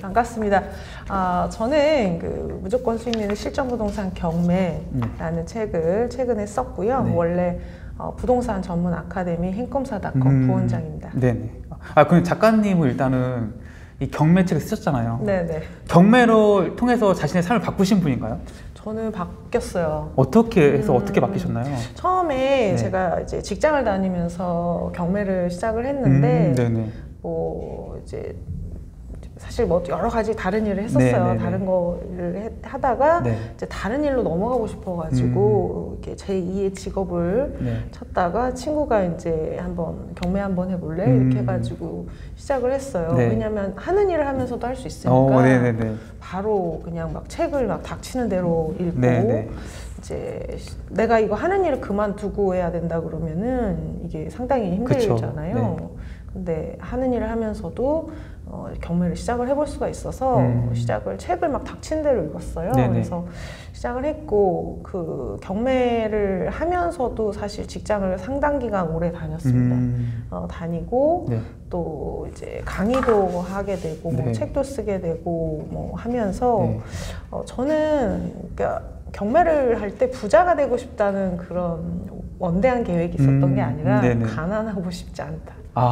반갑습니다. 저는 그 무조건 수익 내는 실전부동산 경매라는 책을 최근에 썼고요. 네. 원래 부동산 전문 아카데미 행꿈사닷컴 부원장입니다. 네네. 그럼 작가님은 일단은 이 경매책을 쓰셨잖아요. 네네. 경매를 통해서 자신의 삶을 바꾸신 분인가요? 저는 바뀌었어요. 어떻게 해서 어떻게 바뀌셨나요? 처음에 네. 제가 이제 직장을 다니면서 경매를 시작을 했는데 네네. 뭐 이제 사실 뭐 여러 가지 다른 일을 했었어요. 네네네. 다른 거를 하다가 네. 이제 다른 일로 넘어가고 싶어가지고 이렇게 제2의 직업을 네. 찾다가 친구가 이제 한번 경매 한번 해볼래 이렇게 해가지고 시작을 했어요. 네. 왜냐면 하는 일을 하면서도 할 수 있으니까 네네네. 바로 그냥 막 책을 막 닥치는 대로 읽고 네네. 이제 내가 이거 하는 일을 그만두고 해야 된다 그러면은 이게 상당히 힘들잖아요. 네. 근데 하는 일을 하면서도 경매를 시작을 해볼 수가 있어서 책을 막 닥친 대로 읽었어요. 네네. 그래서 시작을 했고 그 경매를 하면서도 사실 직장을 상당 기간 오래 다녔습니다. 다니고 네. 또 이제 강의도 하게 되고 뭐 네. 책도 쓰게 되고 뭐 하면서 네. 저는 그러니까 경매를 할 때 부자가 되고 싶다는 그런 원대한 계획이 있었던 게 아니라 네네. 가난하고 싶지 않다.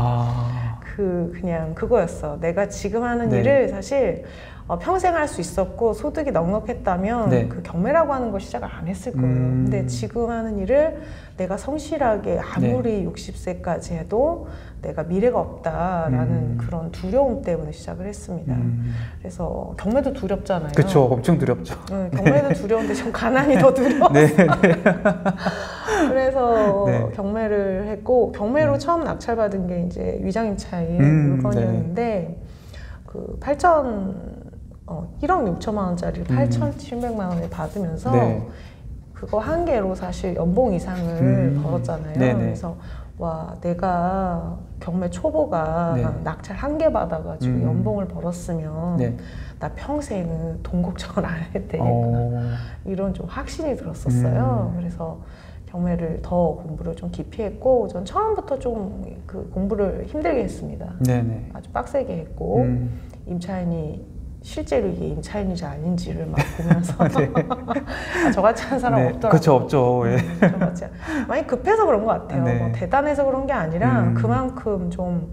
그냥 그거였어. 내가 지금 하는 네. 일을 사실 평생 할 수 있었고 소득이 넉넉했다면 네. 그 경매라고 하는 걸 시작을 안 했을 거예요. 근데 지금 하는 일을 내가 성실하게 아무리 60세까지 해도 내가 미래가 없다라는 그런 두려움 때문에 시작을 했습니다. 그래서 경매도 두렵잖아요. 그렇죠. 엄청 두렵죠. 경매도 두려운데 좀 가난이 더 두려웠어요. 네. 그래서 네. 경매를 했고 경매로 처음 낙찰받은 게 이제 위장임차인 물건이었는데 그 1억 6천만 원짜리를 8,700만 원에 받으면서 네. 그거 한 개로 사실 연봉 이상을 벌었잖아요. 네네. 그래서 와 내가 경매 초보가 네. 낙찰 한 개 받아가지고 연봉을 벌었으면 네. 나 평생은 돈 걱정을 안 해도 되겠구나. 이런 좀 확신이 들었었어요. 그래서 경매를 더 공부를 좀 깊이 했고 전 처음부터 좀 그 공부를 힘들게 했습니다. 네네. 아주 빡세게 했고 임차인이 실제로 이게 임차인인지 아닌지를 막 보면서 저같이 하는 사람 네. 없더라고요. 그렇죠. 없죠. 예. 저같이 많이 급해서 그런 것 같아요. 네. 뭐 대단해서 그런 게 아니라 그만큼 좀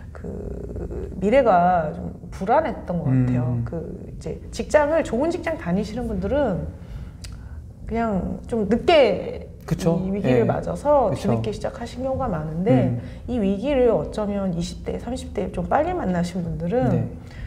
그 미래가 좀 불안했던 것 같아요. 그 이제 좋은 직장 다니시는 분들은 그냥 좀 늦게 그쵸? 이 위기를 예. 맞아서 그쵸. 뒤늦게 시작하신 경우가 많은데 이 위기를 어쩌면 20대, 30대 좀 빨리 만나신 분들은 네.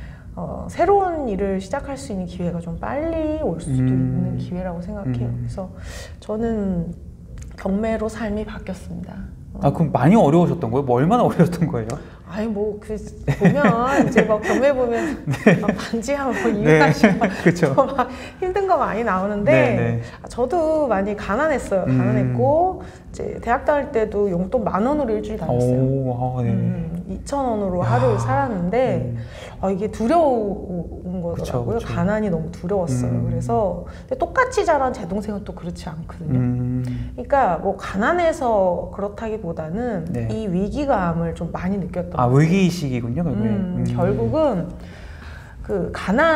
새로운 일을 시작할 수 있는 기회가 좀 빨리 올 수도 있는 기회라고 생각해요. 그래서 저는 경매로 삶이 바뀌었습니다. 그럼 많이 어려우셨던 거예요? 뭐 얼마나 어려웠던 거예요? 아니 뭐 보면 이제 막 경매 보면 막 반지하고 뭐 이해하시고 그렇죠. 막 힘든 거 많이 나오는데 네. 저도 많이 가난했어요. 가난했고 이제 대학 다닐 때도 용돈 10,000원으로 일주일 다녔어요. 네. 2,000원으로 하루를 살았는데 이게 두려운 거더라고요. 그쵸. 가난이 너무 두려웠어요. 그래서 근데 똑같이 자란 제 동생은 또 그렇지 않거든요. 그러니까 뭐 가난해서 그렇다기보다는 네. 이 위기감을 좀 많이 느꼈던 위기의식이군요, 결국에. 결국은 그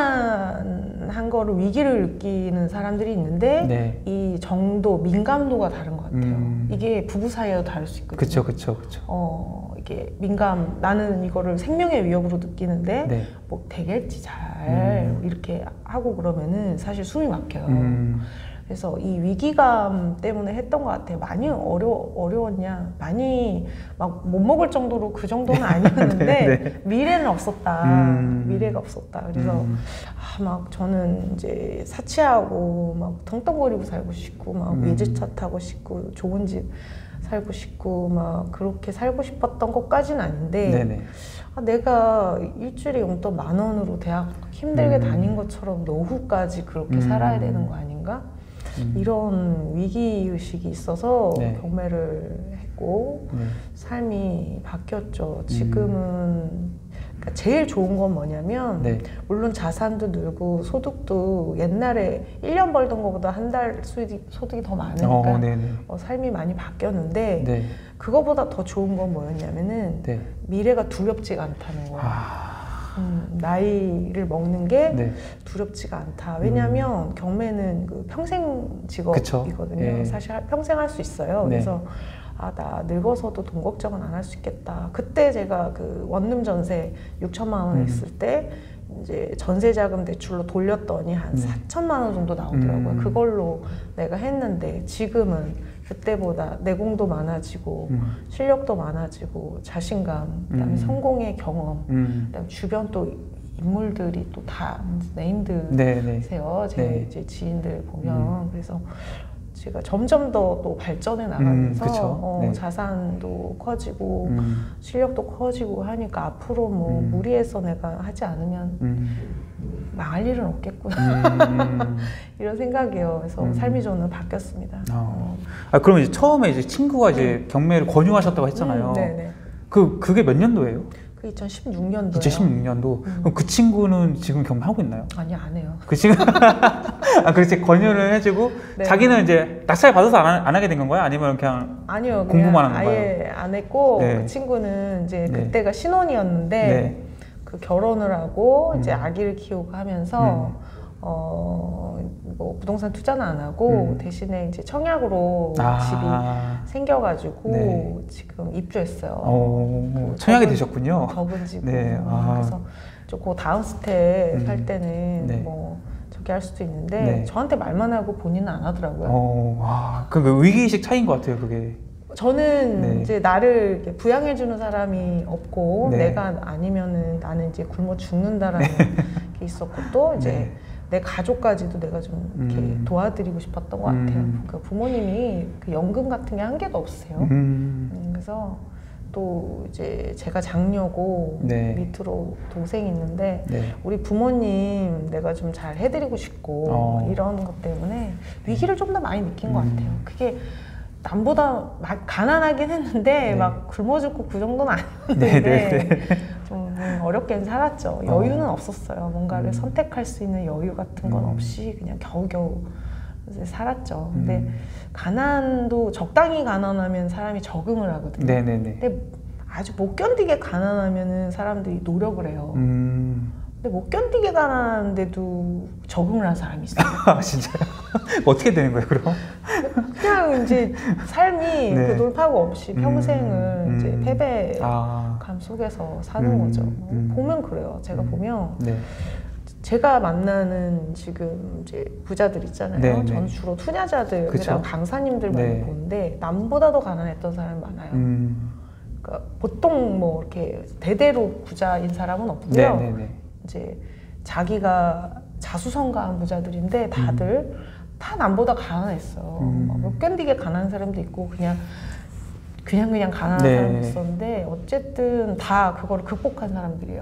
가난한 거를 위기를 느끼는 사람들이 있는데 네. 이 정도, 민감도가 다른 것 같아요. 이게 부부 사이에도 다를 수 있거든요. 그쵸. 이게 나는 이거를 생명의 위협으로 느끼는데 네. 뭐 되겠지 잘 이렇게 하고 그러면은 사실 숨이 막혀요. 그래서 이 위기감 때문에 했던 것 같아요. 많이 어려웠냐? 많이 막 못 먹을 정도로 그 정도는 아니었는데 네. 미래는 없었다. 미래가 없었다. 그래서 막 저는 이제 사치하고 막 텅텅거리고 살고 싶고 막 외제차 타고 싶고 좋은 집 살고 싶고 막 그렇게 살고 싶었던 것까지는 아닌데 네네. 내가 일주일에 용돈 10,000원으로 대학 힘들게 다닌 것처럼 노후까지 그렇게 살아야 되는 거 아닌가? 이런 위기의식이 있어서 네. 경매를 했고 삶이 바뀌었죠. 지금은 그러니까 제일 좋은 건 뭐냐면 네. 물론 자산도 늘고 소득도 옛날에 1년 벌던 것보다 한 달 소득이 더 많으니까 삶이 많이 바뀌었는데 그거보다 더 좋은 건 뭐였냐면은 미래가 두렵지가 않다는 거예요. 나이를 먹는 게 네. 두렵지가 않다. 왜냐하면 경매는 그 평생 직업이거든요. 예. 사실 평생 할 수 있어요. 네. 그래서 나 늙어서도 돈 걱정은 안 할 수 있겠다. 그때 제가 그 원룸 전세 6천만 원 했을 때 이제 전세자금 대출로 돌렸더니 한 4천만 원 정도 나오더라고요. 그걸로 내가 했는데 지금은 그때보다 내공도 많아지고 실력도 많아지고 자신감, 그다음에 성공의 경험, 그다음에 주변 또 인물들이 또 다 네임드세요. 제 이제 지인들 보면 그래서 제가 점점 더 또 발전해 나가면서 네. 자산도 커지고 실력도 커지고 하니까 앞으로 뭐 무리해서 내가 하지 않으면 망할 일은 없겠구나 이런 생각이에요. 그래서 삶이 저는 바뀌었습니다. 그럼 이제 처음에 이제 친구가 이제 경매를 권유하셨다고 했잖아요. 네네. 그게 몇 년도예요? 그 2016년도요. 2016년도. 그럼 그 친구는 지금 경매하고 있나요? 아니, 안 해요. 그 친구 그렇지 권유를 해주고 네. 자기는 이제 낙찰 받아서 안 하게 된 건가요? 아니면 그냥 아니요, 공부만 한 건가요? 아예 안 했고 네. 그 친구는 이제 네. 그때가 신혼이었는데 네. 그 결혼을 하고 이제 아기를 키우고 하면서 뭐 부동산 투자는 안 하고 대신에 이제 청약으로 집이 생겨가지고 네. 지금 입주했어요. 청약이 되셨군요. 적은 집. 네. 그래서 그 다음 스텝 할 때는 네. 뭐 저기 할 수도 있는데 네. 저한테 말만 하고 본인은 안 하더라고요. 그 위기의식 차이인 것 같아요, 그게. 저는 네. 이제 나를 이렇게 부양해주는 사람이 없고 네. 내가 아니면은 나는 이제 굶어 죽는다라는 게 있었고 또 이제 네. 내 가족까지도 내가 좀 이렇게 도와드리고 싶었던 것 같아요. 그 부모님이 그 연금 같은 게 한 개도 없으세요. 그래서 또 이제 제가 장녀고 네. 밑으로 동생이 있는데 네. 우리 부모님 내가 좀 잘 해드리고 싶고 이런 것 때문에 위기를 좀 더 많이 느낀 것 같아요. 그게 남보다 가난하긴 했는데 네. 막 굶어 죽고 그 정도는 아니었는데 네. 좀 어렵게는 살았죠. 여유는 없었어요. 뭔가를 선택할 수 있는 여유 같은 건 없이 그냥 겨우겨우 살았죠. 근데 가난도 적당히 가난하면 사람이 적응을 하거든요. 네네네. 근데 아주 못 견디게 가난하면은 사람들이 노력을 해요. 근데 못 견디게 가난한데도 적응을 한 사람이 있어요. 진짜요? 어떻게 되는 거예요, 그럼? 그냥 이제 삶이 네. 그 돌파구 없이 평생을 이제 패배감 속에서 사는 거죠. 보면 그래요. 제가 보면 네. 제가 만나는 지금 이제 부자들 있잖아요. 네, 네. 저는 주로 투자자들, 그쵸? 그다음 강사님들 많이 네. 보는데 남보다 더 가난했던 사람이 많아요. 그러니까 보통 뭐 이렇게 대대로 부자인 사람은 없고요. 네네네. 이제 자기가 자수성가한 부자들인데 다들 다 남보다 가난했어. 못 견디게 가난한 사람도 있고 그냥 가난한 네. 사람도 있었는데 어쨌든 다 그거를 극복한 사람들이에요.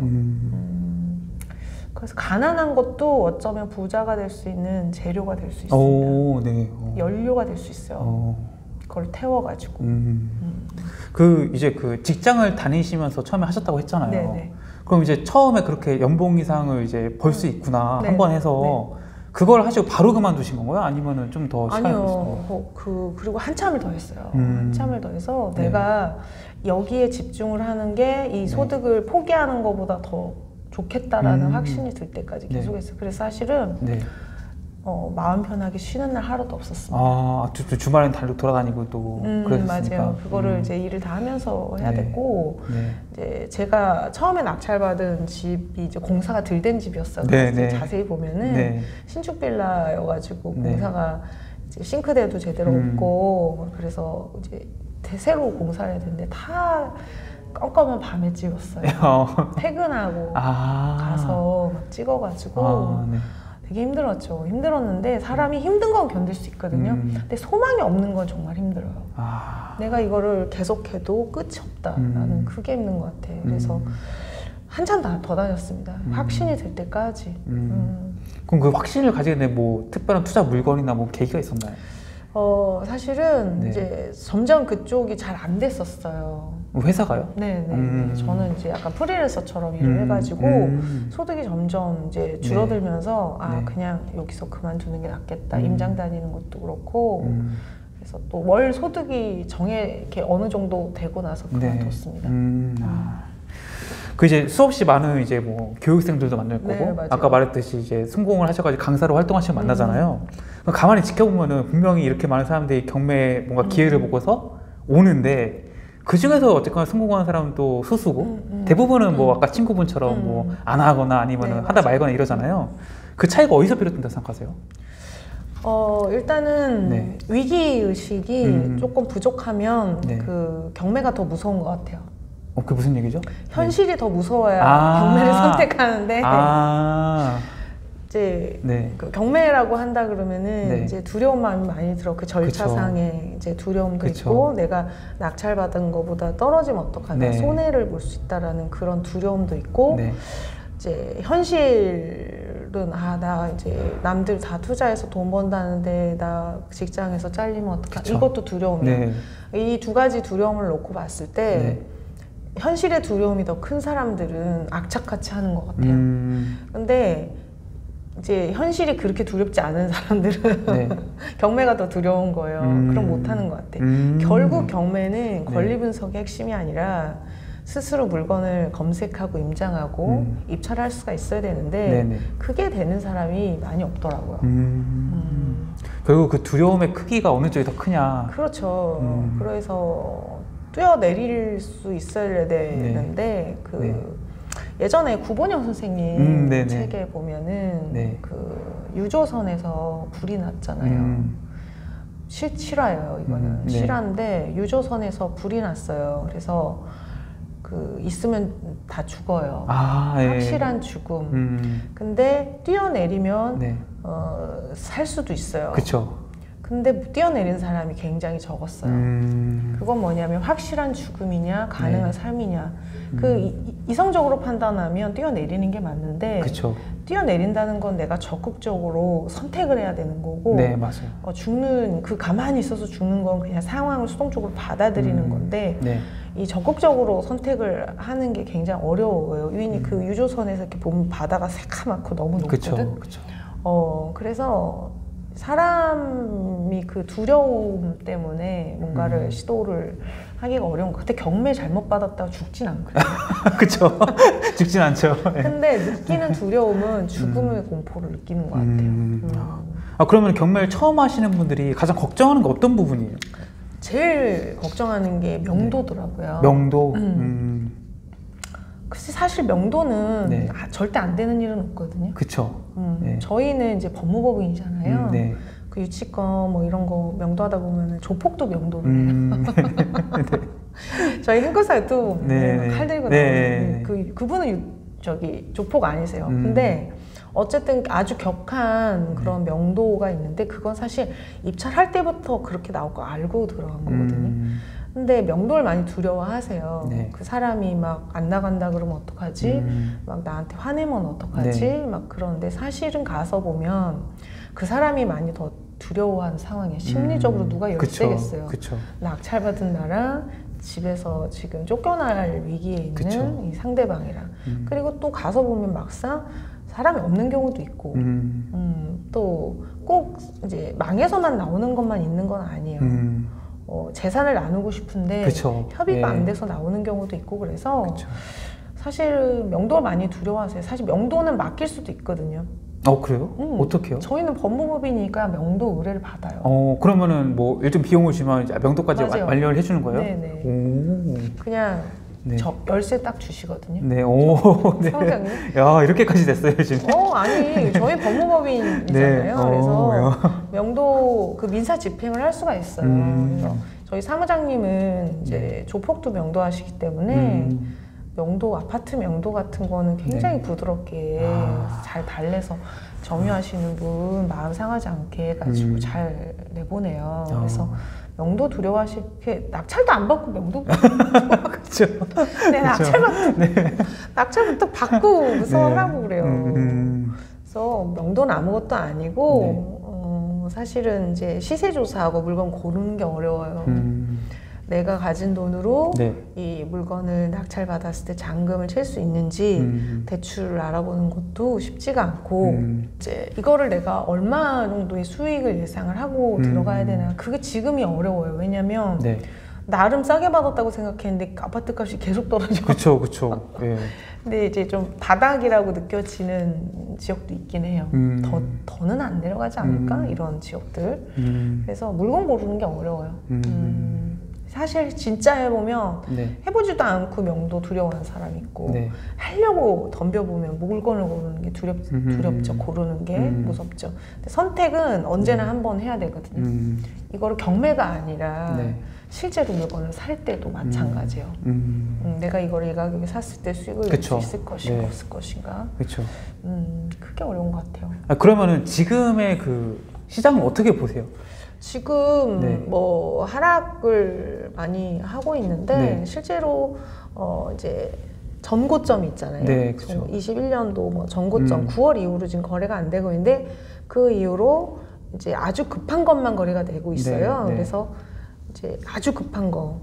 그래서 가난한 것도 어쩌면 부자가 될 수 있는 재료가 될 수 있습니다. 네. 연료가 될 수 있어요. 그걸 태워가지고. 그 이제 그 직장을 다니시면서 처음에 하셨다고 했잖아요. 네네. 그럼 이제 처음에 그렇게 연봉 이상을 이제 벌 수 있구나 네. 한번 해서 그걸 하시고 바로 그만두신 건가요? 아니면은 좀 더 시간이 아니요. 있었어요? 그리고 한참을 더 했어요. 한참을 더 해서 네. 내가 여기에 집중을 하는 게 이 소득을 포기하는 것보다 더 좋겠다라는 확신이 들 때까지 계속했어요. 그래서 사실은 네. 마음 편하게 쉬는 날 하루도 없었습니다. 주말엔 달로 돌아다니고 또 그랬으니까. 맞아요. 그거를 이제 일을 다 하면서 해야 네. 됐고 네. 이제 제가 처음에 낙찰받은 집이 이제 공사가 덜 된 집이었어요. 네, 그래서 네. 자세히 보면은 네. 신축 빌라여가지고 네. 공사가 이제 싱크대도 제대로 없고 그래서 이제 새로 공사를 해야 되는데 다 깜깜한 밤에 찍었어요. 퇴근하고 가서 막 찍어가지고 네. 되게 힘들었죠. 힘들었는데 사람이 힘든 건 견딜 수 있거든요. 근데 소망이 없는 건 정말 힘들어요. 내가 이거를 계속해도 끝이 없다라는 그게 힘든 것 같아. 그래서 한참 더 다녔습니다. 확신이 들 때까지. 그럼 그 확신을 가지게 된 뭐 특별한 투자 물건이나 뭐 계기가 있었나요? 사실은 네. 이제 점점 그쪽이 잘 안 됐었어요. 회사가요? 네. 저는 이제 약간 프리랜서처럼 일을 해가지고 소득이 점점 이제 줄어들면서 네. 그냥 여기서 그만두는 게 낫겠다. 임장 다니는 것도 그렇고 그래서 또 월 소득이 이렇게 어느 정도 되고 나서 그만뒀습니다. 그 이제 수없이 많은 이제 뭐 교육생들도 만날 거고, 네, 맞아요. 아까 말했듯이 이제 성공을 하셔가지고 강사로 활동하시면 만나잖아요. 가만히 지켜보면은 분명히 이렇게 많은 사람들이 경매 뭔가 기회를 보고서 오는데 그 중에서 어쨌거나 성공하는 사람은 또 소수고 대부분은 뭐 아까 친구분처럼 뭐 안 하거나 아니면은 네, 하다 맞아요. 말거나 이러잖아요. 그 차이가 어디서 비롯된다고 생각하세요? 일단은 네. 위기 의식이 조금 부족하면 네. 그 경매가 더 무서운 것 같아요. 그게 무슨 얘기죠? 현실이 더 무서워야 아. 경매를 선택하는데 아, 이제 네. 그 경매라고 한다 그러면은 네. 이제 두려운 마음이 많이 들어. 그 절차상에 이제 두려움도 그쵸. 있고 내가 낙찰받은 것보다 떨어지면 어떡하나 네. 손해를 볼 수 있다라는 그런 두려움도 있고 네. 이제 현실은 나 이제 남들 다 투자해서 돈 번다는데 나 직장에서 잘리면 어떡하나 그쵸. 이것도 두려움이에요. 네. 이 두 가지 두려움을 놓고 봤을 때 네. 현실의 두려움이 더 큰 사람들은 악착같이 하는 것 같아요. 근데 이제 현실이 그렇게 두렵지 않은 사람들은 네. 경매가 더 두려운 거예요. 그럼 못하는 것 같아. 결국 경매는 권리 분석의 핵심이 아니라 스스로 물건을 검색하고 임장하고 입찰할 수가 있어야 되는데 네네. 그게 되는 사람이 많이 없더라고요. 결국 그 두려움의 크기가 어느 쪽이 더 크냐. 그렇죠. 그래서 뛰어내릴 수 있어야 되는데 그 네. 예전에 구본영 선생님 네네. 책에 보면은 네. 그 유조선에서 불이 났잖아요. 실화예요, 이거는. 네. 실화인데 유조선에서 불이 났어요. 그래서 그 있으면 다 죽어요. 아, 예. 확실한 죽음. 근데 뛰어내리면 네. 살 수도 있어요. 그쵸. 근데 뛰어내린 사람이 굉장히 적었어요. 그건 뭐냐면 확실한 죽음이냐 가능한 네. 삶이냐. 이성적으로 판단하면 뛰어내리는 게 맞는데 그쵸. 뛰어내린다는 건 내가 적극적으로 선택을 해야 되는 거고 네, 맞아요. 죽는 가만히 있어서 죽는 건 그냥 상황을 수동적으로 받아들이는 건데 네. 이 적극적으로 선택을 하는 게 굉장히 어려워요. 유인이 그 유조선에서 이렇게 보면 바다가 새카맣고 너무 높거든. 그쵸. 그래서 사람이 그 두려움 때문에 뭔가를 시도를 하기가 어려운 거. 그때 경매 잘못 받았다고 죽진 않거든요. 그쵸. 죽진 않죠. 네. 근데 느끼는 두려움은 죽음의 공포를 느끼는 것 같아요. 그러면 경매를 처음 하시는 분들이 가장 걱정하는 게 어떤 부분이에요? 제일 걱정하는 게 명도더라고요. 명도. 글쎄 사실 명도는 네. 절대 안 되는 일은 없거든요. 그쵸. 네. 저희는 이제 법무법인이잖아요. 네. 그 유치권 뭐 이런 거 명도하다 보면 조폭도 명도를 해요. 저희 행거사 유튜브 보면 칼 들고 나오는 그분은 저기 조폭 아니세요. 근데 어쨌든 아주 격한 그런 명도가 있는데 그건 사실 입찰할 때부터 그렇게 나올 거 알고 들어간 거거든요. 근데 명도를 많이 두려워하세요. 네. 그 사람이 막 안 나간다 그러면 어떡하지? 막 나한테 화내면 어떡하지? 네. 막 그런데 사실은 가서 보면 그 사람이 많이 더 두려워하는 상황이에요. 심리적으로 누가 열세겠어요. 그쵸. 낙찰받은 나랑 집에서 지금 쫓겨날 위기에 있는 그쵸. 이 상대방이랑 그리고 또 가서 보면 막상 사람이 없는 경우도 있고 또 꼭 이제 망해서만 나오는 것만 있는 건 아니에요. 재산을 나누고 싶은데 그쵸. 협의가 예. 안 돼서 나오는 경우도 있고 그래서 그쵸. 사실 명도를 많이 두려워하세요. 사실 명도는 맡길 수도 있거든요. 그래요? 어떻게 해요? 저희는 법무법이니까 명도 의뢰를 받아요. 그러면은 뭐 일정 비용을 주면 이제 명도까지 맞아요. 완료를 해주는 거예요? 네네. 오. 그냥 네. 열쇠 딱 주시거든요. 네, 오, 네. 사무장님. 야, 이렇게까지 됐어요, 요즘. 아니, 저희 법무법인이잖아요. 네. 그래서 명도 그 민사 집행을 할 수가 있어요. 그래서 저희 사무장님은 이제 조폭도 명도하시기 때문에 명도, 아파트 명도 같은 거는 굉장히 부드럽게 잘 달래서 점유하시는 분 마음 상하지 않게 해가지고 잘 내보내요. 그래서 명도 두려워하실 낙찰도 안 받고 명도 그렇죠. 네, 낙찰부터 받고 무서워하라고 그래요. 그래서 명도는 아무것도 아니고 사실은 이제 시세 조사하고 물건 고르는 게 어려워요. 내가 가진 돈으로 이 물건을 낙찰받았을 때 잔금을 칠 수 있는지 대출을 알아보는 것도 쉽지가 않고 이제 이거를 내가 얼마 정도의 수익을 예상을 하고 들어가야 되나 그게 지금이 어려워요. 왜냐면 나름 싸게 받았다고 생각했는데 아파트 값이 계속 떨어지고. 그쵸, 그쵸. 예. 근데 이제 좀 바닥이라고 느껴지는 지역도 있긴 해요. 더는 안 내려가지 않을까? 이런 지역들. 그래서 물건 고르는 게 어려워요. 사실 진짜 해보면 네. 해보지도 않고 명도 두려워하는 사람이 있고 네. 하려고 덤벼보면 물건을 고르는 게 두렵죠. 고르는 게 무섭죠. 근데 선택은 언제나 한 번 해야 되거든요. 이거를 경매가 아니라 네. 실제로 물건을 살 때도 마찬가지예요. 내가 이걸 이 가격에 샀을 때 수익을 낼 수 있을 것인가 네. 없을 것인가. 그렇죠. 그게 어려운 것 같아요. 그러면은 지금의 그 시장은 어떻게 보세요? 지금 네. 뭐 하락을 많이 하고 있는데 네. 실제로 이제 전고점이 있잖아요. 네, 그렇죠. 21년도 뭐 전고점 9월 이후로 지금 거래가 안 되고 있는데 그 이후로 이제 아주 급한 것만 거래가 되고 있어요. 네, 네. 그래서 이제 아주 급한 거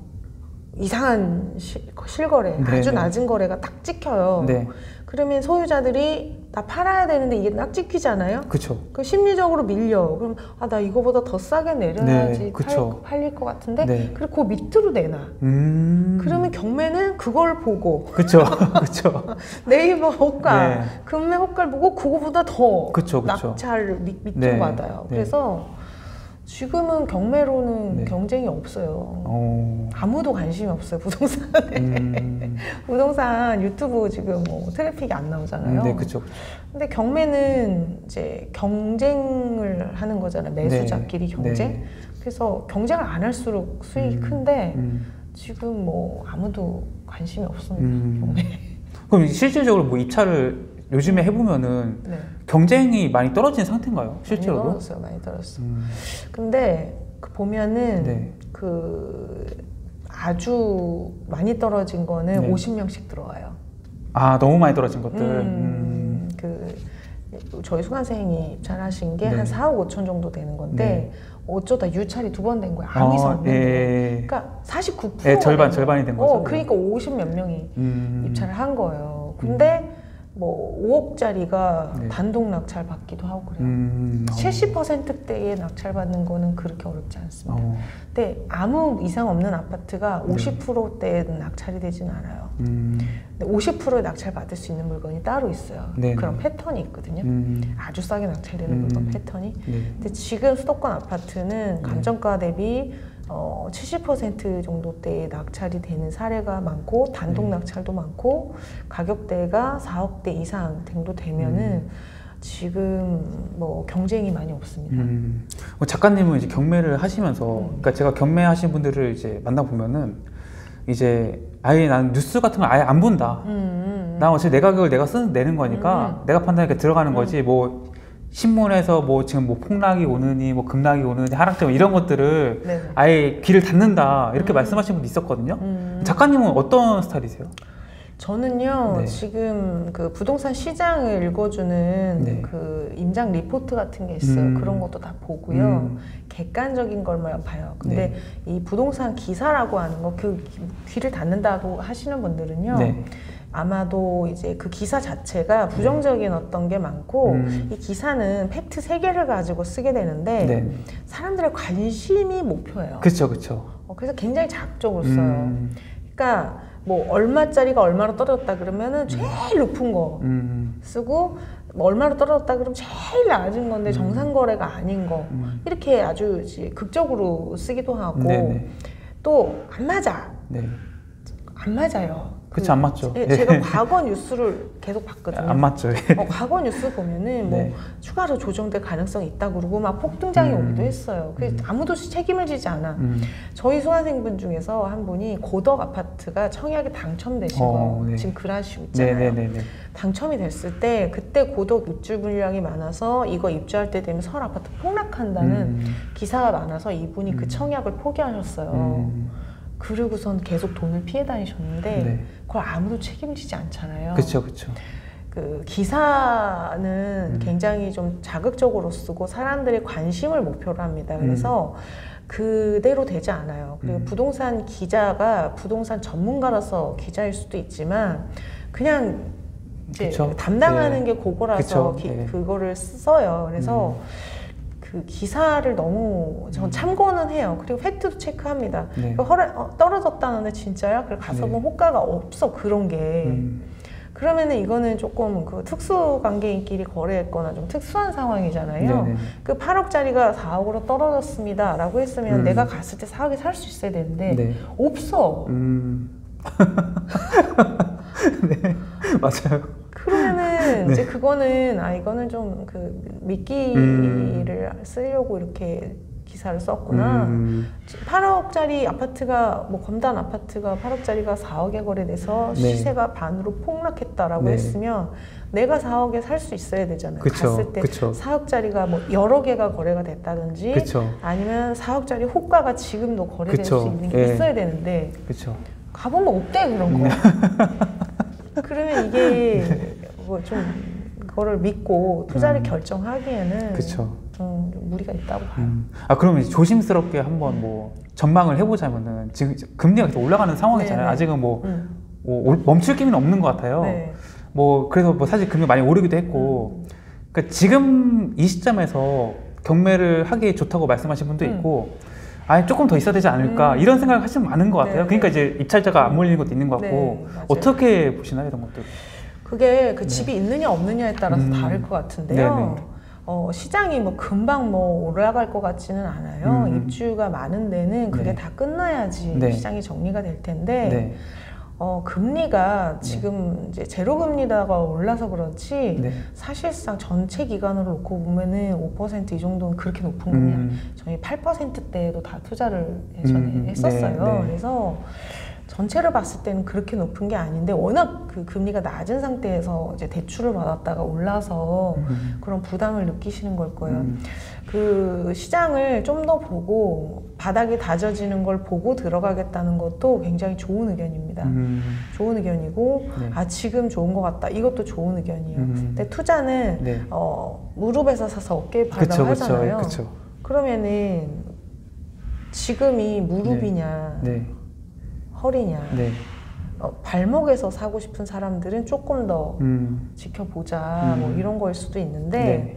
이상한 실거래, 네, 아주 네. 낮은 거래가 딱 찍혀요. 네. 그러면 소유자들이 나 팔아야 되는데 이게 딱 찍히잖아요. 그쵸. 그 심리적으로 밀려. 그럼 나 이거보다 더 싸게 내려야지 네, 그쵸. 팔릴 것 같은데. 네. 그리고 그 밑으로 내놔. 그러면 경매는 그걸 보고 그쵸. 그쵸. 네이버 호가, 네. 금매 호가를 보고 그거보다 더 그쵸, 그쵸. 낙찰을 밑으로 네, 받아요. 네. 그래서 지금은 경매로는 네. 경쟁이 없어요. 아무도 관심이 없어요, 부동산에. 부동산 유튜브 지금 뭐 트래픽이 안 나오잖아요. 네, 그쵸. 근데 경매는 이제 경쟁을 하는 거잖아요. 매수자끼리 네. 경쟁. 네. 그래서 경쟁을 안 할수록 수익이 큰데 지금 뭐 아무도 관심이 없습니다. 경매. 그럼 실질적으로 뭐 입찰을 요즘에 해보면은 네. 경쟁이 많이 떨어진 상태인가요? 실제로도? 많이 떨어졌어요. 많이 떨어졌어요. 근데 그 보면은 네. 그 아주 많이 떨어진 거는 네. 50명씩 들어와요. 아, 너무 많이 떨어진 것들. 그 저희 수강생이 입찰하신 게 네. 한 4억 5천 정도 되는 건데 네. 어쩌다 유찰이 2번 된 거야. 아무 이상 없는 예. 거예요. 그러니까 49%. 예, 절반이 된 거죠. 그러니까 50 몇 명이 입찰을 한 거예요. 근데 뭐 5억짜리가 네. 단독 낙찰 받기도 하고 그래요. 70%대의 낙찰 받는 거는 그렇게 어렵지 않습니다. 근데 아무 이상 없는 아파트가 50%대는 낙찰이 되지는 않아요. 근데 50%의 낙찰 받을 수 있는 물건이 따로 있어요. 네네. 그런 패턴이 있거든요. 아주 싸게 낙찰되는 물건 패턴이. 네. 근데 지금 수도권 아파트는 감정가 대비 70% 정도대의 낙찰이 되는 사례가 많고 단독 낙찰도 많고 가격대가 4억대 이상 정도 되면은 지금 뭐 경쟁이 많이 없습니다. 작가님은 이제 경매를 하시면서, 그러니까 제가 경매하신 분들을 이제 만나 보면은 이제 아예 나는 뉴스 같은 걸 아예 안 본다. 나 어차피 내 가격을 내가 내는 거니까 내가 판단하니까 들어가는 거지. 뭐 신문에서 뭐 지금 뭐 폭락이 오느니 뭐 급락이 오느니 하락되고 이런 것들을 네네. 아예 귀를 닫는다 이렇게 말씀하신 분도 있었거든요. 작가님은 어떤 스타일이세요? 저는요 네. 지금 그 부동산 시장을 읽어주는 네. 그 임장 리포트 같은 게 있어요. 그런 것도 다 보고요. 객관적인 걸만 봐요. 근데 이 부동산 기사라고 하는 거 그 귀를 닫는다고 하시는 분들은요. 네. 아마도 이제 그 기사 자체가 부정적인 어떤 게 많고 이 기사는 팩트 3개를 가지고 쓰게 되는데 네. 사람들의 관심이 목표예요. 그쵸, 그쵸. 그래서 굉장히 자극적으로 써요. 그러니까 뭐 얼마짜리가 얼마로 떨어졌다 그러면은 제일 높은 거 쓰고 뭐 얼마로 떨어졌다 그러면 제일 낮은 건데 정상 거래가 아닌 거 이렇게 아주 이제 극적으로 쓰기도 하고 네네. 또 안 맞아. 네. 안 맞아요. 그쵸, 안 맞죠. 제가 과거 뉴스를 계속 봤거든요. 안 맞죠. 과거 뉴스 보면은 네. 뭐 추가로 조정될 가능성이 있다 그러고 막 폭등장이 오기도 했어요. 그래서 아무도 책임을 지지 않아. 저희 수강생분 중에서 한 분이 고덕 아파트가 청약에 당첨되신 거 네. 지금 글하시고 있잖아요. 네네네. 당첨이 됐을 때 그때 고덕 입주 물량이 많아서 이거 입주할 때 되면 서울 아파트 폭락한다는 기사가 많아서 이분이 그 청약을 포기하셨어요. 그러고선 계속 돈을 피해 다니셨는데 네. 그걸 아무도 책임지지 않잖아요. 그쵸, 그쵸. 그 기사는 굉장히 좀 자극적으로 쓰고 사람들의 관심을 목표로 합니다. 그래서 그대로 되지 않아요. 그리고 부동산 기자가 부동산 전문가라서 기자일 수도 있지만 그냥 이제 그쵸. 담당하는 네. 게 그거라서 그쵸. 네. 그거를 써요. 그래서 그 기사를 너무 전 참고는 해요. 그리고 팩트도 체크합니다. 네. 떨어졌다는데 진짜야? 그래 가서 보면 호가가 없어 그런 게. 그러면은 이거는 조금 그 특수 관계인끼리 거래했거나 좀 특수한 상황이잖아요. 네네. 그 8억짜리가 4억으로 떨어졌습니다 라고 했으면 내가 갔을 때 4억에 살 수 있어야 되는데 네. 없어. 네, 맞아요. 그러면은 네. 이제 그거는 이거는 좀 그 미끼를 쓰려고 이렇게 기사를 썼구나. 8억짜리 아파트가 뭐 검단 아파트가 8억짜리가 4억에 거래돼서 네. 시세가 반으로 폭락했다라고 네. 했으면 내가 4억에 살 수 있어야 되잖아요. 그쵸, 갔을 때 그쵸. 4억짜리가 뭐 여러 개가 거래가 됐다든지 그쵸. 아니면 4억짜리 호가가 지금도 거래될 그쵸. 수 있는 게 예. 있어야 되는데 그렇죠. 가보면 없대 그런 거. 그러면 이게 뭐 좀 그거를 믿고 투자를 결정하기에는 그쵸. 좀 무리가 있다고 봐요. 그러면 이제 조심스럽게 한번 뭐 전망을 해보자면은 지금 금리가 계속 올라가는 상황이잖아요. 네네. 아직은 뭐 멈출 기미는 없는 것 같아요. 네. 뭐 그래서 뭐 사실 금리 많이 오르기도 했고, 그러니까 지금 이 시점에서 경매를 하기 좋다고 말씀하신 분도 있고, 아니 조금 더 있어야 되지 않을까 이런 생각을 하시는 많은 것 같아요. 네네. 그러니까 이제 입찰자가 안 몰리는 것도 있는 것 같고, 네, 맞아요. 어떻게 보시나요 이런 것들? 그게 그 집이 있느냐 없느냐에 따라서 다를 것 같은데요. 네네. 시장이 뭐 금방 뭐 올라갈 것 같지는 않아요. 입주가 많은 데는 그게 네. 다 끝나야지 네. 시장이 정리가 될 텐데 네. 금리가 지금 이제 제로 금리다가 올라서 그렇지 네. 사실상 전체 기간으로 놓고 보면은 5% 이 정도는 그렇게 높은 금리 저희 8%대에도 다 투자를 예전에 했었어요. 네. 네. 그래서 전체를 봤을 때는 그렇게 높은 게 아닌데 워낙 그 금리가 낮은 상태에서 이제 대출을 받았다가 올라서 그런 부담을 느끼시는 걸 거예요. 그 시장을 좀 더 보고 바닥이 다져지는 걸 보고 들어가겠다는 것도 굉장히 좋은 의견입니다. 좋은 의견이고 네. 지금 좋은 것 같다. 이것도 좋은 의견이에요. 근데 투자는 네. 무릎에서 사서 어깨에 발을 그쵸, 하잖아요. 그쵸. 그러면은 지금이 무릎이냐 네. 허리냐 네. 발목에서 사고 싶은 사람들은 조금 더 지켜보자 뭐 이런 거일 수도 있는데 네.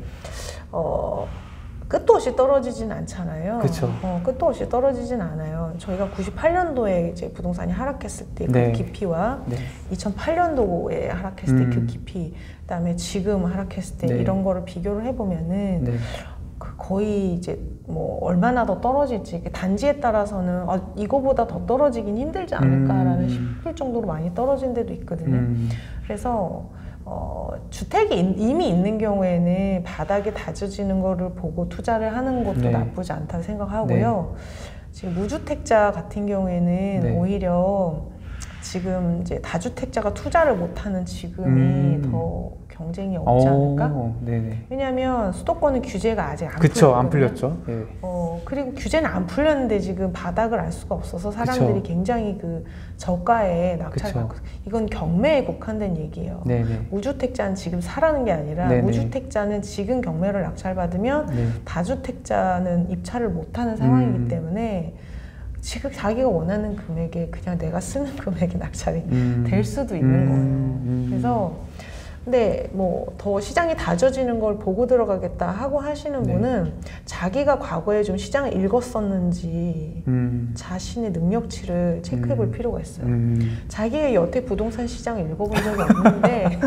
끝도 없이 떨어지진 않잖아요. 그쵸. 끝도 없이 떨어지진 않아요. 저희가 98년도에 이제 부동산이 하락했을 때 그 네. 깊이와 네. 2008년도에 하락했을 때 그 깊이, 그다음에 지금 하락했을 때 네. 이런 거를 비교를 해보면은 네. 거의 이제 뭐 얼마나 더 떨어질지 단지에 따라서는 이거보다 더 떨어지긴 힘들지 않을까라는 싶을 정도로 많이 떨어진 데도 있거든요. 그래서 주택이 이미 있는 경우에는 바닥이 다져지는 거를 보고 투자를 하는 것도 네. 나쁘지 않다고 생각하고요. 지금 무주택자 같은 경우에는 네. 오히려 지금 이제 다주택자가 투자를 못하는 지금이 더 경쟁이 없지 않을까? 네네. 왜냐하면 수도권은 규제가 아직 안 그쵸, 풀렸거든요. 안 풀렸죠. 예. 그리고 규제는 안 풀렸는데 지금 바닥을 알 수가 없어서 사람들이 그쵸. 굉장히 그 저가에 낙찰받고, 이건 경매에 국한된 얘기예요. 네네. 무주택자는 지금 사라는 게 아니라 네네. 무주택자는 지금 경매를 낙찰받으면 네. 다주택자는 입찰을 못하는 상황이기 때문에 지금 자기가 원하는 금액에 그냥 내가 쓰는 금액이 낙찰이 될 수도 있는 거예요. 그래서 근데 뭐 더 시장이 다져지는 걸 보고 들어가겠다 하고 하시는 네. 분은 자기가 과거에 좀 시장을 읽었었는지 자신의 능력치를 체크해 볼 필요가 있어요. 자기가 여태 부동산 시장을 읽어본 적이 없는데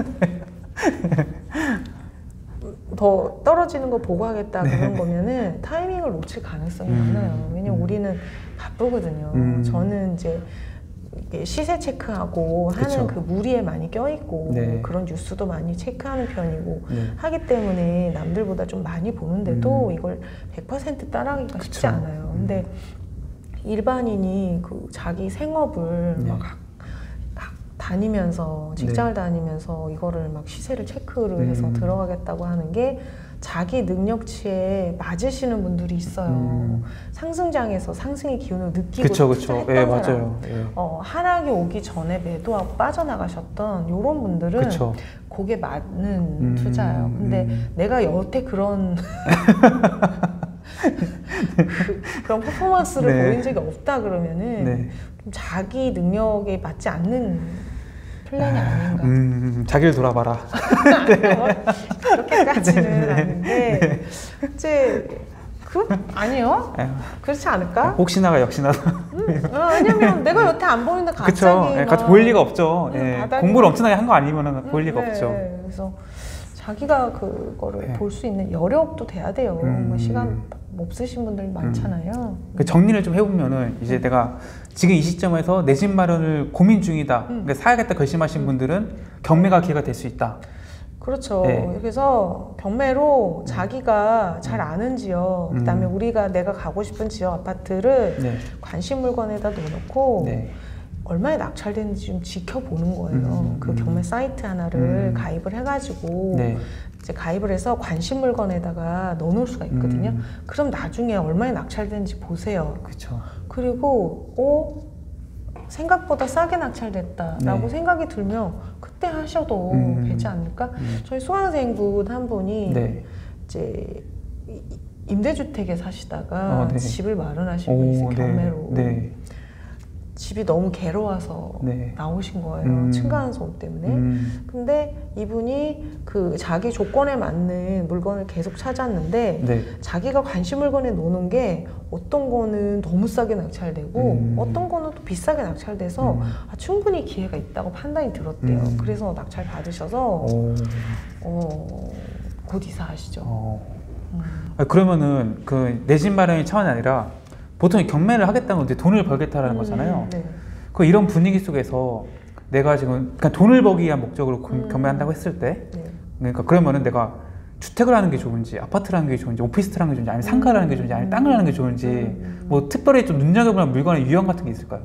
더 떨어지는 거 보고 하겠다 그런 거면은 타이밍을 놓칠 가능성이 많아요. 왜냐면 우리는 바쁘거든요. 저는 이제 시세 체크하고 하는 그쵸. 그 무리에 많이 껴있고 네. 그런 뉴스도 많이 체크하는 편이고 네. 하기 때문에 남들보다 좀 많이 보는데도 이걸 100% 따라하기가 쉽지 그쵸. 않아요. 근데 일반인이 그 자기 생업을 네. 막 다니면서 직장을 다니면서 이거를 막 시세를 체크를 해서 들어가겠다고 하는 게 자기 능력치에 맞으시는 분들이 있어요. 상승장에서 상승의 기운을 느끼고 그쵸. 투자했던 예, 사람, 맞아요. 예. 하락이 오기 전에 매도하고 빠져나가셨던 이런 분들은 그쵸. 그게 맞는 투자예요. 근데 내가 여태 그런 그런 퍼포먼스를 네. 보인 적이 없다 그러면은 네. 좀 자기 능력에 맞지 않는 플랜이 아닌가. 자기를 돌아봐라. 그렇게까지는 아닌데 이제 아니요. 그렇지 않을까? 혹시나가 역시나. 왜냐면 내가 여태 안 보이는데 갑자기 그쵸. 예, 같이 보일 리가 없죠. 예, 바닥에 공부를 엄청나게 한 거 아니면 보일 리가 없죠. 그래서 자기가 그거를 볼 수 있는 여력도 돼야 돼요. 뭐 시간 없으신 분들 많잖아요. 그 정리를 좀 해보면은 이제 내가 지금 이 시점에서 내 집 마련을 고민 중이다. 그러니까 사야겠다 결심하신 분들은 경매가 기회가 될 수 있다. 그렇죠. 네. 그래서 경매로 자기가 잘 아는 지역, 그다음에 내가 가고 싶은 지역 아파트를 네. 관심 물건에다 넣어놓고 네. 얼마에 낙찰되는지 좀 지켜보는 거예요. 그 경매 사이트 하나를 가입을 해가지고 네. 이제 가입을 해서 관심 물건에다가 넣어놓을 수가 있거든요. 그럼 나중에 얼마에 낙찰되는지 보세요. 그렇죠. 그리고 생각보다 싸게 낙찰됐다라고 네. 생각이 들면 그때 하셔도 되지 않을까? 저희 수강생분 한 분이 네. 이제 임대주택에 사시다가 네. 집을 마련하신 분이 있어요. 경매로. 네. 집이 너무 괴로워서 네. 나오신 거예요. 층간 소음 때문에. 근데 이분이 그 자기 조건에 맞는 물건을 계속 찾았는데 네. 자기가 관심 물건에 놓는 게 어떤 거는 너무 싸게 낙찰되고 어떤 거는 또 비싸게 낙찰돼서 충분히 기회가 있다고 판단이 들었대요. 그래서 낙찰 받으셔서 곧 이사하시죠. 그러면은 그 내 집 마련이 차원이 아니라 보통 경매를 하겠다는 건 이제 돈을 벌겠다라는 거잖아요. 네. 그 이런 분위기 속에서 내가 지금 그러니까 돈을 벌기 위한 목적으로 경매한다고 했을 때, 네. 그러니까 그러면은 내가 주택을 하는 게 좋은지, 아파트를 하는 게 좋은지, 오피스텔 하는 게 좋은지, 아니면 상가를 하는 게 좋은지, 아니면 땅을 하는 게 좋은지, 뭐 특별히 좀 눈여겨볼 물건의 유형 같은 게 있을까요?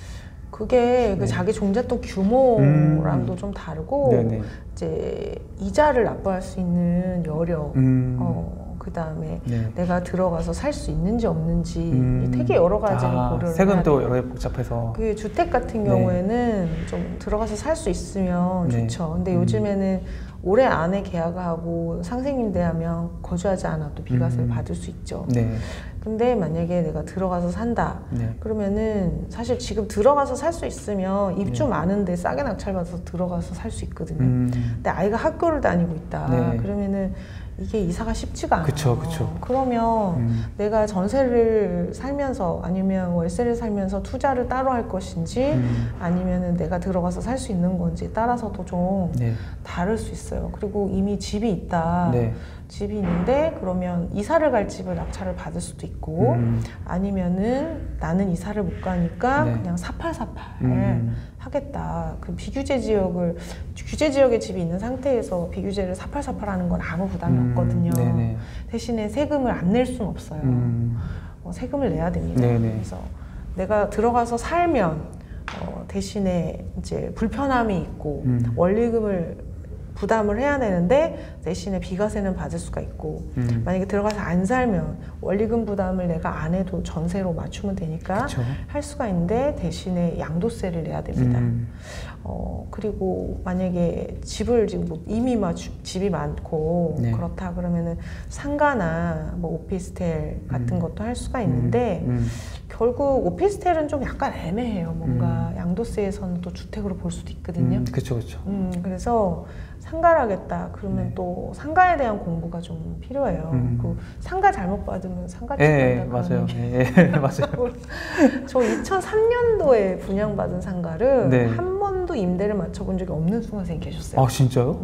그게 그 자기 종잣돈 규모랑도 좀 다르고 네네. 이제 이자를 납부할 수 있는 여력, 그 다음에 네. 내가 들어가서 살 수 있는지 없는지 되게 여러 가지를 고려를 해야 세금도 돼요. 여러 개 복잡해서. 그 주택 같은 네. 경우에는 좀 들어가서 살 수 있으면 네. 좋죠. 근데 요즘에는 올해 안에 계약하고 상생임대하면 거주하지 않아도 비과세를 받을 수 있죠. 네. 근데 만약에 내가 들어가서 산다. 네. 그러면은 사실 지금 들어가서 살 수 있으면 입주 많은데 싸게 낙찰받아서 들어가서 살 수 있거든요. 근데 아이가 학교를 다니고 있다. 네. 그러면은 이게 이사가 쉽지가 않아요. 그쵸, 그쵸. 그러면 내가 전세를 살면서 아니면 월세를 살면서 투자를 따로 할 것인지 아니면은 내가 들어가서 살 수 있는 건지 따라서도 좀 네. 다를 수 있어요. 그리고 이미 집이 있다. 네. 집이 있는데 그러면 이사를 갈 집을 낙찰을 받을 수도 있고 아니면은 나는 이사를 못 가니까 네. 그냥 사팔사팔 하겠다. 그 비규제 지역을 규제 지역에 집이 있는 상태에서 비규제를 사팔사팔하는 건 아무 부담이 없거든요. 네네. 대신에 세금을 안 낼 수는 없어요. 세금을 내야 됩니다. 네네. 그래서 내가 들어가서 살면 대신에 이제 불편함이 있고 원리금을 부담을 해야 되는데 대신에 비과세는 받을 수가 있고 만약에 들어가서 안 살면 원리금 부담을 내가 안 해도 전세로 맞추면 되니까 그쵸. 할 수가 있는데 대신에 양도세를 내야 됩니다. 그리고 만약에 집을 지금 이미 집이 많고 네. 그렇다 그러면은 상가나 뭐 오피스텔 같은 것도 할 수가 있는데 결국 오피스텔은 좀 약간 애매해요. 뭔가 양도세에서는 또 주택으로 볼 수도 있거든요. 그렇죠, 그렇죠. 그래서 상가를 하겠다 그러면 네. 또 상가에 대한 공부가 좀 필요해요. 그 상가 잘못 받으면 상가집 예, 간다 맞아요. 예, 맞아요. 저 2003년도에 분양받은 상가를 네. 한 번도 임대를 맞춰본 적이 없는 수강생이 계셨어요. 아, 진짜요?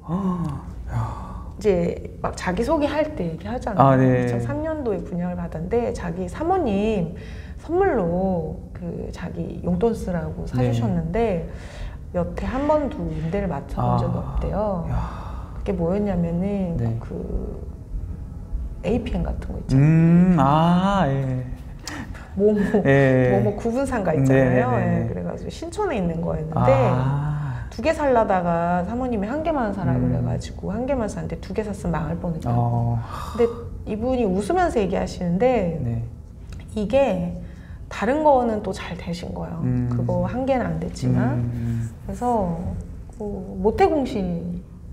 이제 막 자기 소개할 때 얘기하잖아요. 아, 네. 2003년도에 분양을 받았는데 자기 사모님 선물로 그 자기 용돈 쓰라고 사주셨는데 여태 한 번도 임대를 맞춰본 적이 없대요. 그게 뭐였냐면은 네. 그 APN 같은 거 있잖아요. 예. 뭐뭐 구분 상가 있잖아요. 네. 예, 그래가지고 신촌에 있는 거였는데 두 개 살라다가 사모님이 한 개만 사라 그래가지고 한 개만 샀는데 두 개 샀으면 망할 뻔했다. 근데 이분이 웃으면서 얘기하시는데 네. 이게 다른 거는 또 잘 되신 거예요. 그거 한 개는 안 됐지만 그래서 그 모태공실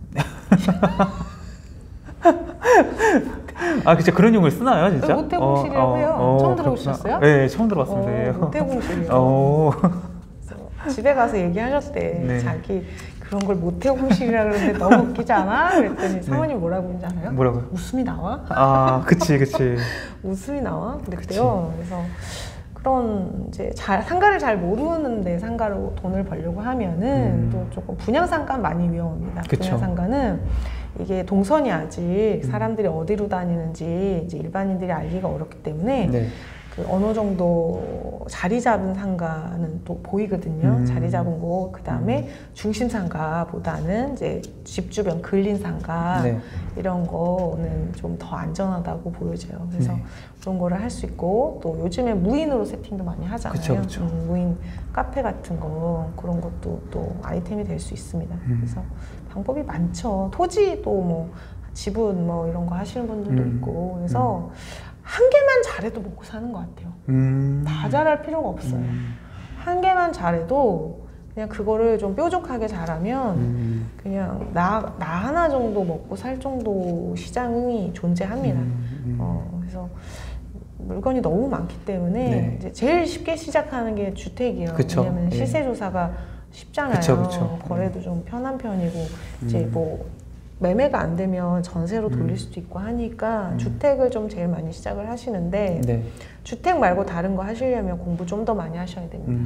아, 진짜 그런 용어를 쓰나요, 진짜? 모태공실이라고 해요. 처음 들어보셨어요? 네, 처음 들어봤습니다. 모태공실이요. 집에 가서 얘기하셨대. 네. 자기 그런 걸 모태공실이라 그러는데 너무 웃기지 않아? 그랬더니 사모님 뭐라고 그러는지 알아요? 뭐라고요? 웃음이 나와? 아, 그치. 웃음이 나와? 그랬대요. 그래서 그런 이제 상가를 잘 모르는데 상가로 돈을 벌려고 하면은 또 조금 분양상가 많이 위험합니다. 그쵸. 분양상가는 이게 동선이 아직 사람들이 어디로 다니는지 이제 일반인들이 알기가 어렵기 때문에 네. 그 어느 정도 자리 잡은 상가는 또 보이거든요. 자리 잡은 곳, 그 다음에 중심 상가보다는 이제 집 주변 근린 상가 네. 이런 거는 좀 더 안전하다고 보여져요. 그래서 네. 그런 거를 할 수 있고 또 요즘에 무인으로 세팅도 많이 하잖아요. 그쵸. 무인 카페 같은 거 그런 것도 또 아이템이 될 수 있습니다. 그래서 방법이 많죠. 토지도 뭐 지분 뭐 이런 거 하시는 분들도 있고 그래서 한 개만 잘해도 먹고 사는 것 같아요. 다 잘할 필요가 없어요. 한 개만 잘해도 그냥 그거를 좀 뾰족하게 잘하면 그냥 나 하나 정도 먹고 살 정도 시장이 존재합니다. 그래서 물건이 너무 많기 때문에 네. 이제 제일 쉽게 시작하는 게 주택이에요. 그쵸. 왜냐면 예. 시세 조사가 쉽잖아요. 그쵸. 거래도 좀 편한 편이고 이제 뭐 매매가 안 되면 전세로 돌릴 수도 있고 하니까 주택을 좀 제일 많이 시작을 하시는데 네. 주택 말고 다른 거 하시려면 공부 좀 더 많이 하셔야 됩니다.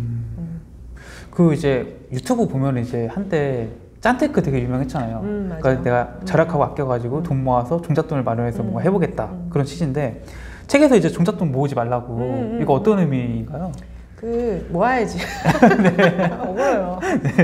그 이제 유튜브 보면 이제 한때 짠테크 되게 유명했잖아요. 맞아요. 그러니까 내가 절약하고 아껴가지고 돈 모아서 종잣돈을 마련해서 뭔가 해보겠다 그런 취지인데 책에서 이제 종잣돈 모으지 말라고 이거 어떤 의미인가요? 그 모아야지. 어려요.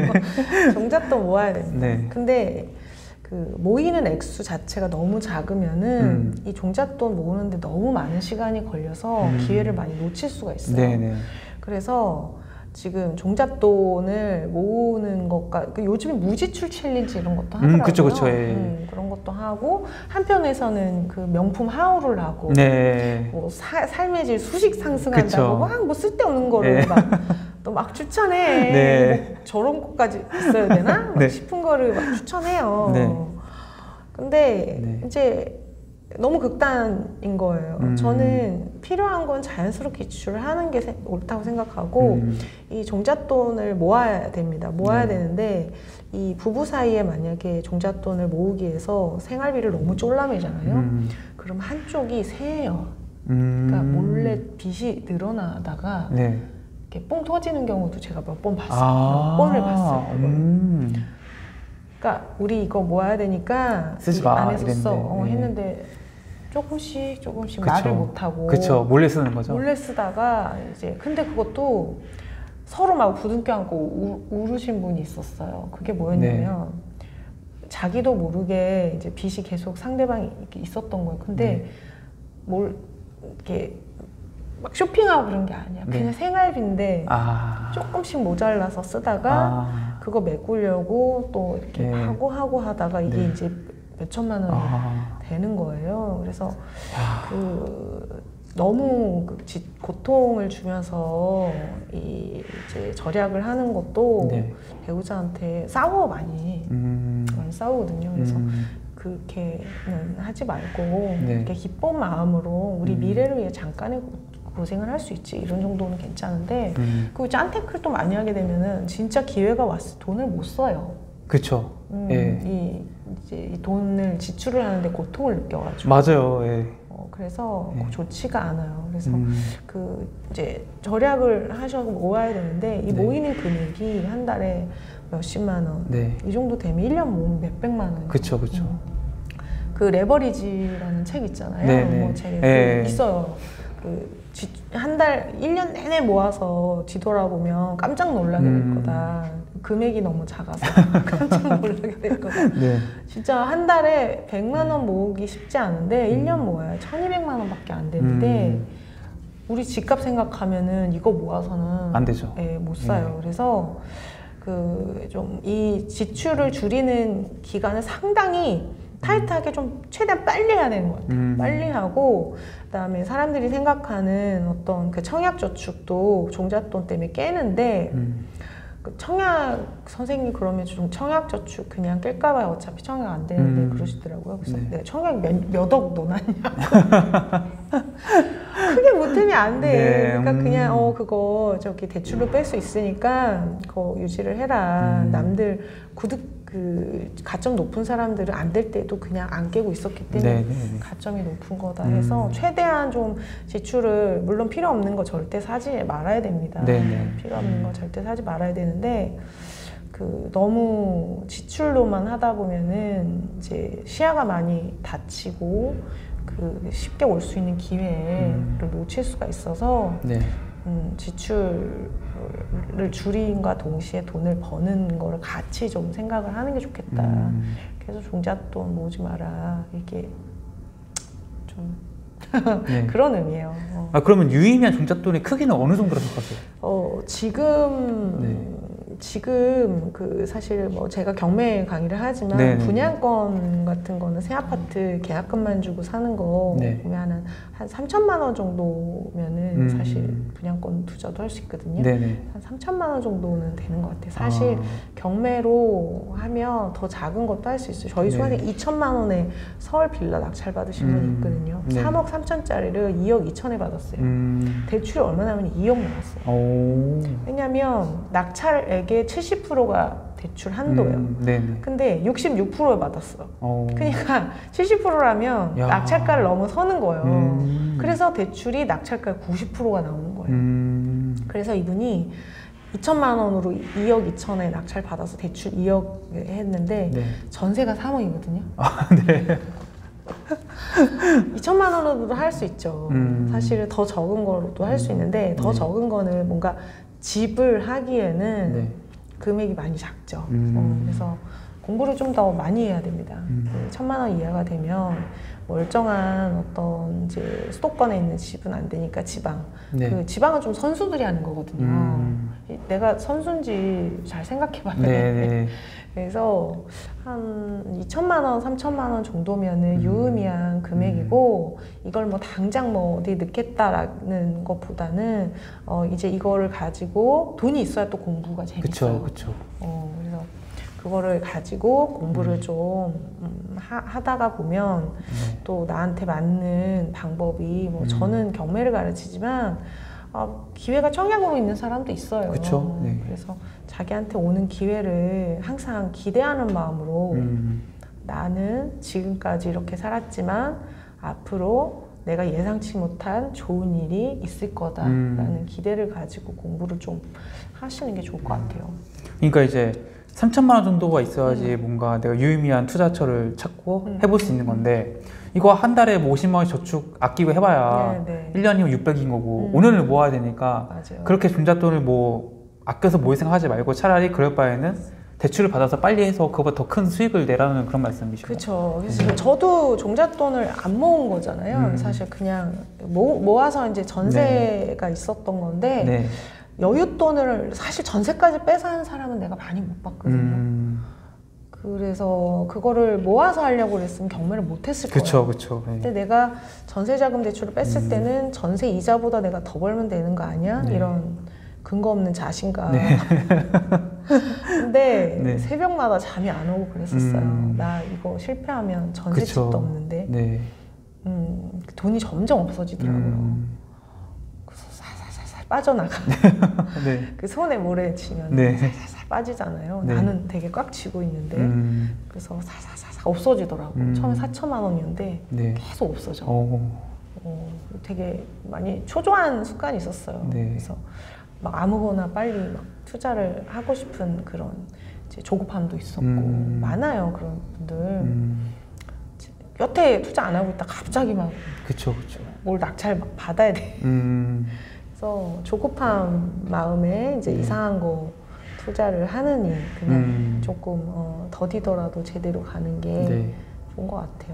종잣돈 모아야 됩니다. 네. 근데 그 모이는 액수 자체가 너무 작으면은 이 종잣돈 모으는데 너무 많은 시간이 걸려서 기회를 많이 놓칠 수가 있어요. 네네. 그래서 지금 종잣돈을 모으는 것과 요즘에 무지출 챌린지 이런 것도 하더라고요. 그쵸. 예. 그런 것도 하고 한편에서는 그 명품 하울을 하고 네. 뭐 삶의 질 수식 상승한다고 막 뭐 쓸데없는 거를 네. 또 막 추천해. 네. 뭐 저런 것까지 있어야 되나? 막 네. 싶은 거를 막 추천해요. 네. 근데 네. 이제 너무 극단인 거예요. 저는 필요한 건 자연스럽게 지출을 하는 게 옳다고 생각하고 이 종잣돈을 모아야 됩니다. 모아야 되는데 이 부부 사이에 만약에 종잣돈을 모으기 위해서 생활비를 너무 쫄라매잖아요. 그럼 한쪽이 세요. 그러니까 몰래 빚이 늘어나다가 네. 이렇게 뽕 터지는 경우도 제가 몇 번 봤어요. 아. 몇 번을 봤어요. 그러니까 우리 이거 모아야 되니까 쓰지 마, 안에서 써 이랬는데. 했는데 조금씩 그쵸. 말을 못하고 그쵸. 몰래 쓰는 거죠. 몰래 쓰다가 이제 근데 그것도 서로 막 부둥켜 안고 울으신 분이 있었어요. 그게 뭐였냐면 자기도 모르게 이제 빚이 계속 상대방이 이렇게 있었던 거예요. 근데 뭘 이렇게 막 쇼핑하고 그런 게 아니야. 그냥 생활비인데 조금씩 모자라서 쓰다가 그거 메꾸려고 또 이렇게 하고 하다가 이게 이제 몇 천만 원이 되는 거예요. 그래서 너무 고통을 주면서 이제 절약을 하는 것도 배우자한테 많이 싸우거든요. 그래서 그렇게는 하지 말고 이렇게 기쁜 마음으로 우리 미래를 위해 잠깐의 고생을 할 수 있지 이런 정도는 괜찮은데 그 짠테크를 또 많이 하게 되면은 진짜 기회가 왔을 때 돈을 못 써요. 그쵸. 예. 이제 이 돈을 지출을 하는데 고통을 느껴가지고 맞아요. 예. 그래서 좋지가 않아요. 그래서 그 이제 절약을 하셔서 모아야 되는데 이 모이는 금액이 한 달에 몇십만 원, 이 정도 되면 1년 모으면 몇백만 원. 그쵸. 그 레버리지라는 책 있잖아요. 뭐 책에 있어요. 한 달, 1년 내내 모아서 뒤돌아보면 깜짝 놀라게 될 거다. 금액이 너무 작아서 깜짝 놀라게 될 거다. 진짜 한 달에 100만 원 모으기 쉽지 않은데 1년 모아야 1200만 원밖에 안 되는데 우리 집값 생각하면은 이거 모아서는 안 되죠. 못 사요. 그래서 좀 이 지출을 줄이는 기간을 상당히 타이트하게 좀 최대한 빨리 해야 되는 것 같아요. 빨리 하고 그다음에 사람들이 생각하는 어떤 그 청약저축도 종잣돈 때문에 깨는데 그 청약 선생님 그러면 좀 청약저축 그냥 깰까봐 어차피 청약 안 되는데 그러시더라고요. 그래서 내가 청약 몇억 넣어놨냐고 크게 못 버티면 안 돼. 네, 그러니까 그냥 그거 저기 대출로 뺄 수 있으니까 그거 유지를 해라. 남들 그 가점 높은 사람들은 안 될 때도 그냥 안 깨고 있었기 때문에 가점이 높은 거다 해서 최대한 좀 지출을 물론 필요 없는 거 절대 사지 말아야 됩니다. 필요 없는 거 절대 사지 말아야 되는데 그 너무 지출로만 하다 보면은 이제 시야가 많이 닫히고 그 쉽게 올 수 있는 기회를 놓칠 수가 있어서 지출을 줄임과 동시에 돈을 버는 거를 같이 좀 생각을 하는 게 좋겠다. 그래서 종잣돈 모으지 마라 이게 좀 그런 의미예요. 그러면 유의미한 종잣돈의 크기는 어느 정도로 생각하세요? 지금 그 사실 뭐 제가 경매 강의를 하지만 분양권 같은 거는 새 아파트 계약금만 주고 사는 거 보면은 한 3천만 원 정도면은 사실 분양권 투자도 할 수 있거든요. 한 3천만 원 정도는 되는 것 같아요. 사실 경매로 하면 더 작은 것도 할 수 있어요. 저희 수강생 2천만 원에 서울 빌라 낙찰 받으신 분이 있거든요. 3억 3천짜리를 2억 2천에 받았어요. 대출이 얼마 나면 2억 나왔어요. 왜냐면 낙찰액의 70%가 대출 한도예요. 근데 66%에 받았어. 그러니까 70%라면 낙찰가를 넘어서는 거예요. 그래서 대출이 낙찰가 90%가 나오는 거예요. 그래서 이분이 2천만 원으로 2억 2천에 낙찰 받아서 대출 2억 했는데 전세가 3억이거든요. 2천만 원으로도 할 수 있죠. 사실 더 적은 거로도 할 수 있는데 더 적은 거는 뭔가 집을 하기에는 금액이 많이 작죠. 그래서 공부를 좀 더 많이 해야 됩니다. 1,000만 원 이하가 되면 멀쩡한 어떤 이제 수도권에 있는 집은 안 되니까 지방. 그 지방은 좀 선수들이 하는 거거든요. 내가 선수인지 잘 생각해봐야 돼. 그래서 한 2천만 원, 3천만 원 정도면은 유의미한 금액이고 이걸 뭐 당장 뭐 어디 넣겠다라는 것보다는 이제 이거를 가지고 돈이 있어야 또 공부가 재밌어요. 그쵸. 그래서 그거를 가지고 공부를 좀 하다가 보면 또 나한테 맞는 방법이 뭐 저는 경매를 가르치지만 기회가 청약으로 있는 사람도 있어요. 그래서 자기한테 오는 기회를 항상 기대하는 마음으로 나는 지금까지 이렇게 살았지만 앞으로 내가 예상치 못한 좋은 일이 있을 거다라는 기대를 가지고 공부를 좀 하시는 게 좋을 것 같아요. 그러니까 이제 3천만 원 정도가 있어야지 뭔가 내가 유의미한 투자처를 찾고 해볼 수 있는 건데 이거 한 달에 뭐 50만 원 저축 아끼고 해봐야 1년이면 600인 거고 5년을 모아야 되니까 그렇게 종잣돈을 뭐 아껴서 모을 생각하지 말고 차라리 그럴 바에는 대출을 받아서 빨리 해서 그거보다 더 큰 수익을 내라는 그런 말씀이시죠? 그렇죠. 그래서 저도 종잣돈을 안 모은 거잖아요. 사실 그냥 모아서 이제 전세가 있었던 건데 여윳돈을 사실 전세까지 빼서 하는 사람은 내가 많이 못 봤거든요. 그래서 그거를 모아서 하려고 그랬으면 경매를 못 했을 거예요. 그쵸. 근데 내가 전세자금 대출을 뺐을 때는 전세 이자보다 내가 더 벌면 되는 거 아니야? 이런 근거 없는 자신감. 근데 새벽마다 잠이 안 오고 그랬었어요. 나 이거 실패하면 전세집도 없는데 돈이 점점 없어지더라고요. 빠져나가. 그 손에 모래 치면 살살 빠지잖아요. 나는 되게 꽉 쥐고 있는데 그래서 살살 없어지더라고. 처음에 4천만 원이었는데 계속 없어져. 되게 많이 초조한 습관이 있었어요. 그래서 막 아무거나 빨리 막 투자를 하고 싶은 그런 이제 조급함도 있었고 많아요 그런 분들. 여태 투자 안 하고 있다 갑자기 막 뭘 낙찰 막 받아야 돼. 그래서 조급한 마음에 이제 이상한 거 투자를 하느니 그냥 조금 더디더라도 제대로 가는 게 좋은 것 같아요.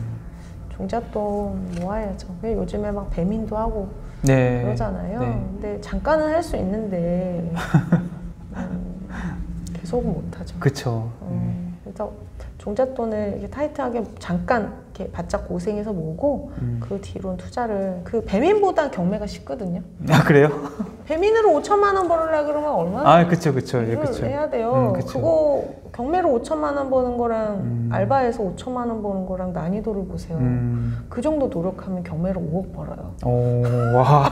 종잣돈 모아야죠. 요즘에 막 배민도 하고 그러잖아요. 근데 잠깐은 할 수 있는데 계속은 못하죠. 그쵸. 그래서 종잣돈을 이렇게 타이트하게 잠깐 이렇게 바짝 고생해서 모으고 그 뒤로는 투자를 그 배민보다 경매가 쉽거든요. 아 그래요? 배민으로 5천만 원 벌으려 그러면 얼마나 그쵸 예, 그쵸. 해야 돼요. 그쵸. 그거 경매로 5천만 원 버는 거랑 알바에서 5천만 원 버는 거랑 난이도를 보세요. 그 정도 노력하면 경매로 5억 벌어요. 오, 와.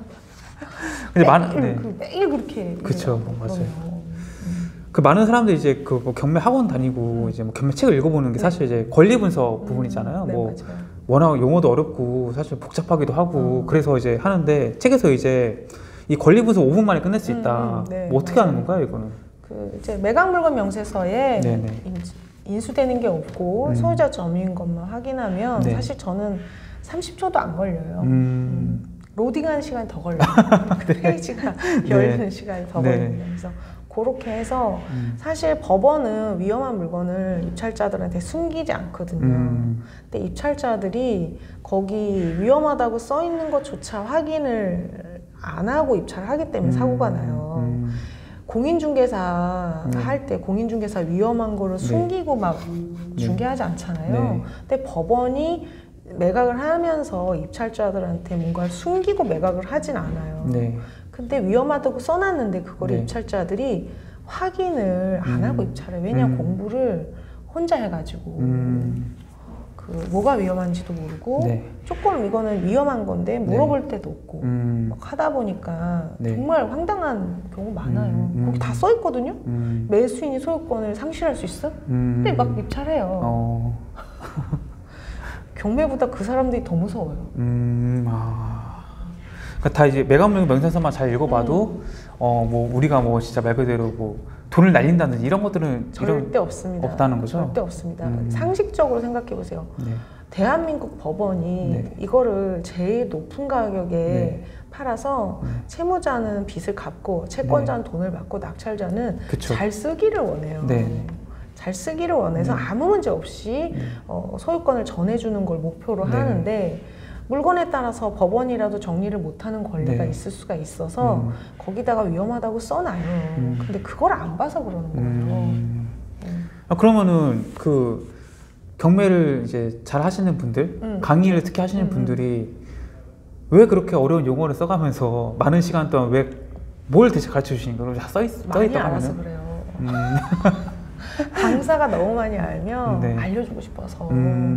근데 매일 그렇게. 그쵸, 맞아요. 그 많은 사람들이 이제 그뭐 경매 학원 다니고 이제 뭐 경매 책을 읽어보는 게 사실 이제 권리 분석 부분이잖아요. 네, 뭐 맞아요. 워낙 용어도 어렵고 사실 복잡하기도 하고 그래서 이제 하는데 책에서 이제 이 권리 분석 5분 만에 끝낼 수 있다. 네, 뭐 어떻게 맞아요. 하는 건가요, 이거는? 그 이제 매각 물건 명세서에 네네. 인수되는 게 없고 소유자 점유인 것만 확인하면 네. 사실 저는 30초도 안 걸려요. 로딩하는 시간이 더 걸려요. 그 페이지가 열리는 시간이 더 걸려요. 그래서 그렇게 해서 사실 법원은 위험한 물건을 입찰자들한테 숨기지 않거든요. 근데 입찰자들이 거기 위험하다고 써 있는 것조차 확인을 안 하고 입찰을 하기 때문에 사고가 나요. 공인중개사 할 때 공인중개사 위험한 거를 숨기고 막 중개하지 않잖아요. 근데 법원이 매각을 하면서 입찰자들한테 뭔가를 숨기고 매각을 하진 않아요. 근데 위험하다고 써놨는데 그거를 입찰자들이 확인을 안 하고 입찰해. 왜냐 공부를 혼자 해가지고 그 뭐가 위험한지도 모르고 조금 이거는 위험한 건데 물어볼 때도 없고 막 하다 보니까 정말 황당한 경우 많아요. 거기 다 써 있거든요. 매수인이 소유권을 상실할 수 있어? 근데 막 입찰해요. 경매보다 그 사람들이 더 무서워요. 그러니까 다 이제 매각물건 명세서만 잘 읽어봐도 뭐 우리가 뭐 진짜 말 그대로 뭐 돈을 날린다든지 이런 것들은 절대 없습니다. 없다는 거죠? 절대 없습니다. 상식적으로 생각해 보세요. 대한민국 법원이 이거를 제일 높은 가격에 팔아서 채무자는 빚을 갚고 채권자는 돈을 받고 낙찰자는 잘 쓰기를 원해요. 잘 쓰기를 원해서 아무 문제 없이 소유권을 전해주는 걸 목표로 하는데 물건에 따라서 법원이라도 정리를 못하는 권리가 있을 수가 있어서 거기다가 위험하다고 써놔요. 근데 그걸 안 봐서 그러는 거예요. 그러면은 그 경매를 이제 잘 하시는 분들, 강의를 특히 하시는 분들이 왜 그렇게 어려운 용어를 써가면서 많은 시간 동안 왜 뭘 대체 가르쳐 주시는 거예요? 다 써있다고 많이 알아서 그래요. 강사가 너무 많이 알면 알려주고 싶어서.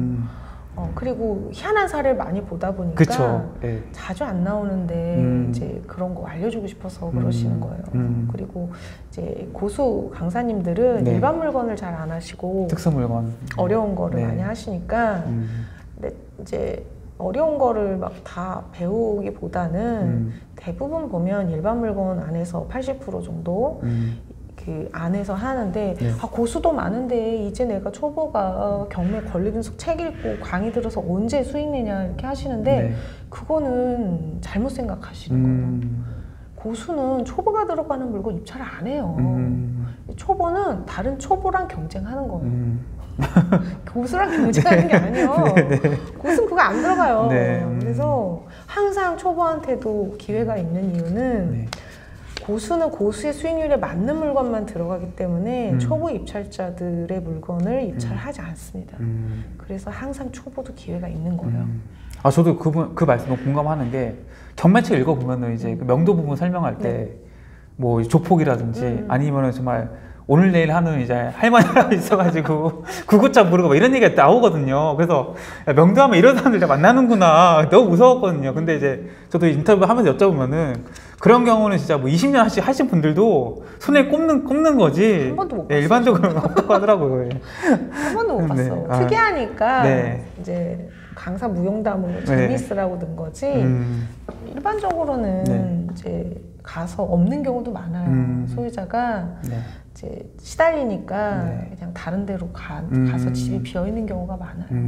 그리고 희한한 사례를 많이 보다 보니까 자주 안 나오는데 이제 그런 거 알려주고 싶어서 그러시는 거예요. 그리고 이제 고수 강사님들은 일반 물건을 잘 안 하시고 특수 물건 어려운 거를 많이 하시니까 근데 이제 어려운 거를 막 다 배우기보다는 대부분 보면 일반 물건 안에서 80% 정도 그 안에서 하는데 고수도 많은데 이제 내가 초보가 경매 권리 분석 책 읽고 강의 들어서 언제 수익 내냐 이렇게 하시는데 그거는 잘못 생각하시는 거예요. 고수는 초보가 들어가는 물건 입찰을 안 해요. 초보는 다른 초보랑 경쟁하는 거예요. 고수랑 경쟁하는 게 아니에요. 고수는 그거 안 들어가요. 그래서 항상 초보한테도 기회가 있는 이유는 고수는 고수의 수익률에 맞는 물건만 들어가기 때문에 초보 입찰자들의 물건을 입찰하지 않습니다. 그래서 항상 초보도 기회가 있는 거예요. 저도 그 말씀 너무 공감하는 게 경매책 읽어보면은 이제 그 명도 부분 설명할 때 뭐 조폭이라든지 아니면은 정말 오늘 내일 하는 이제 할머니가 있어가지고 구구자 모르고 뭐 이런 얘기가 나오거든요. 그래서 야, 명도하면 이런 사람들 만나는구나 너무 무서웠거든요. 근데 이제 저도 인터뷰 하면서 여쭤보면은 그런 경우는 진짜 뭐 20년 하신 분들도 손에 꼽는 거지. 한 번도 못 봤어요. 일반적으로 없다고 하더라고요. 한 번도 못 봤어. 특이하니까 이제 강사 무용담으로 재미있으라고 든 거지. 일반적으로는 이제 가서 없는 경우도 많아요. 소유자가 이제 시달리니까 그냥 다른 데로 가서 집이 비어 있는 경우가 많아요.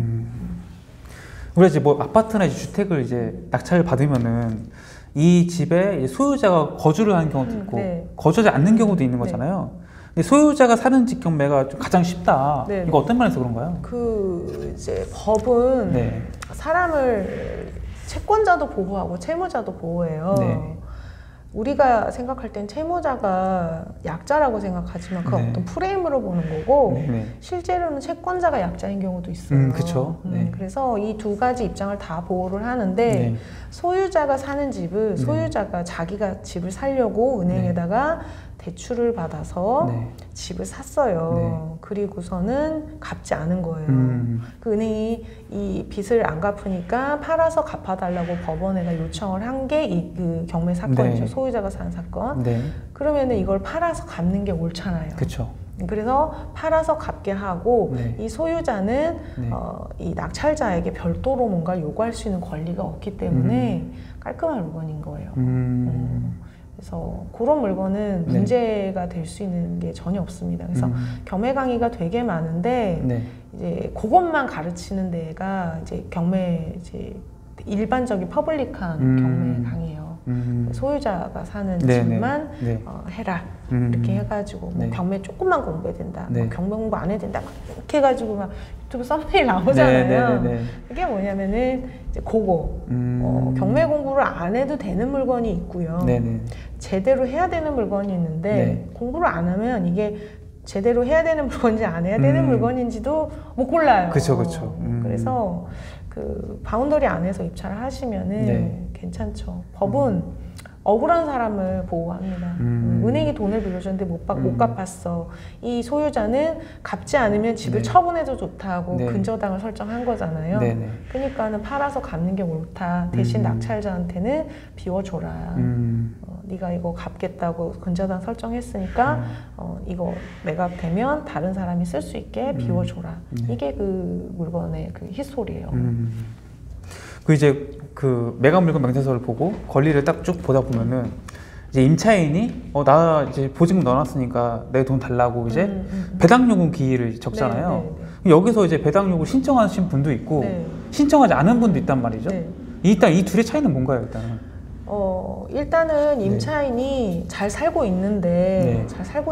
우리가 이제 뭐 아파트나 이제 주택을 이제 낙찰을 받으면은 이 집에 소유자가 거주를 하는 경우도 있고 거주하지 않는 경우도 있는 거잖아요. 근데 소유자가 사는 집 경매가 좀 가장 쉽다. 이거 어떤 면에서 그런가요? 그 이제 법은 사람을 채권자도 보호하고 채무자도 보호해요. 우리가 생각할 땐 채무자가 약자라고 생각하지만 그건 네. 어떤 프레임으로 보는 거고 네. 실제로는 채권자가 약자인 경우도 있어요. 그렇죠. 네. 그래서 이 두 가지 입장을 다 보호를 하는데 네. 소유자가 사는 집을 소유자가 자기가 집을 살려고 은행에다가 대출을 받아서 네. 집을 샀어요. 그리고서는 갚지 않은 거예요. 그 은행이 이 빚을 안 갚으니까 팔아서 갚아달라고 법원에다 요청을 한 게 그 경매 사건이죠. 네. 소유자가 산 사건. 네. 그러면은 이걸 팔아서 갚는 게 옳잖아요. 그렇죠. 그래서 팔아서 갚게 하고 네. 이 소유자는 네. 이 낙찰자에게 별도로 뭔가 요구할 수 있는 권리가 없기 때문에 깔끔한 물건인 거예요. 그래서 그런 물건은 네. 문제가 될 수 있는 게 전혀 없습니다. 그래서 경매 강의가 되게 많은데 네. 이제 그것만 가르치는 데가 이제 경매 이제 일반적인 퍼블릭한 경매 강의예요. 소유자가 사는 집만 해라 이렇게 해가지고 뭐 네. 경매 조금만 공부해야 된다, 네. 뭐 경매 공부 안 해야 된다 막 이렇게 해가지고 막 유튜브 썸네일 나오잖아요. 그게 뭐냐면은 이제 그거 경매 공부를 안 해도 되는 물건이 있고요. 제대로 해야 되는 물건이 있는데 공부를 안 하면 이게 제대로 해야 되는 물건인지 안 해야 되는 물건인지도 못 골라요. 그렇죠. 그래서 그 바운더리 안에서 입찰을 하시면은 괜찮죠. 법은 억울한 사람을 보호합니다. 은행이 돈을 빌려줬는데 못 갚았어. 이 소유자는 갚지 않으면 집을 처분해도 좋다고 근저당을 설정한 거잖아요. 그러니까는 팔아서 갚는 게 옳다. 대신 낙찰자한테는 비워줘라. 네가 이거 갚겠다고 근저당 설정했으니까 이거 매각 되면 다른 사람이 쓸 수 있게 비워줘라. 이게 그 물건의 그 히스토리예요. 그 이제 그 매각 물건 명세서를 보고 권리를 딱 쭉 보다 보면은 이제 임차인이 나 이제 보증금 넣어놨으니까 내 돈 달라고 이제 배당 요구 기일을 적잖아요. 여기서 이제 배당 요구 신청하신 분도 있고 신청하지 않은 분도 있단 말이죠. 일단 이 둘의 차이는 뭔가요, 일단은? 일단은 임차인이 잘 살고 있는데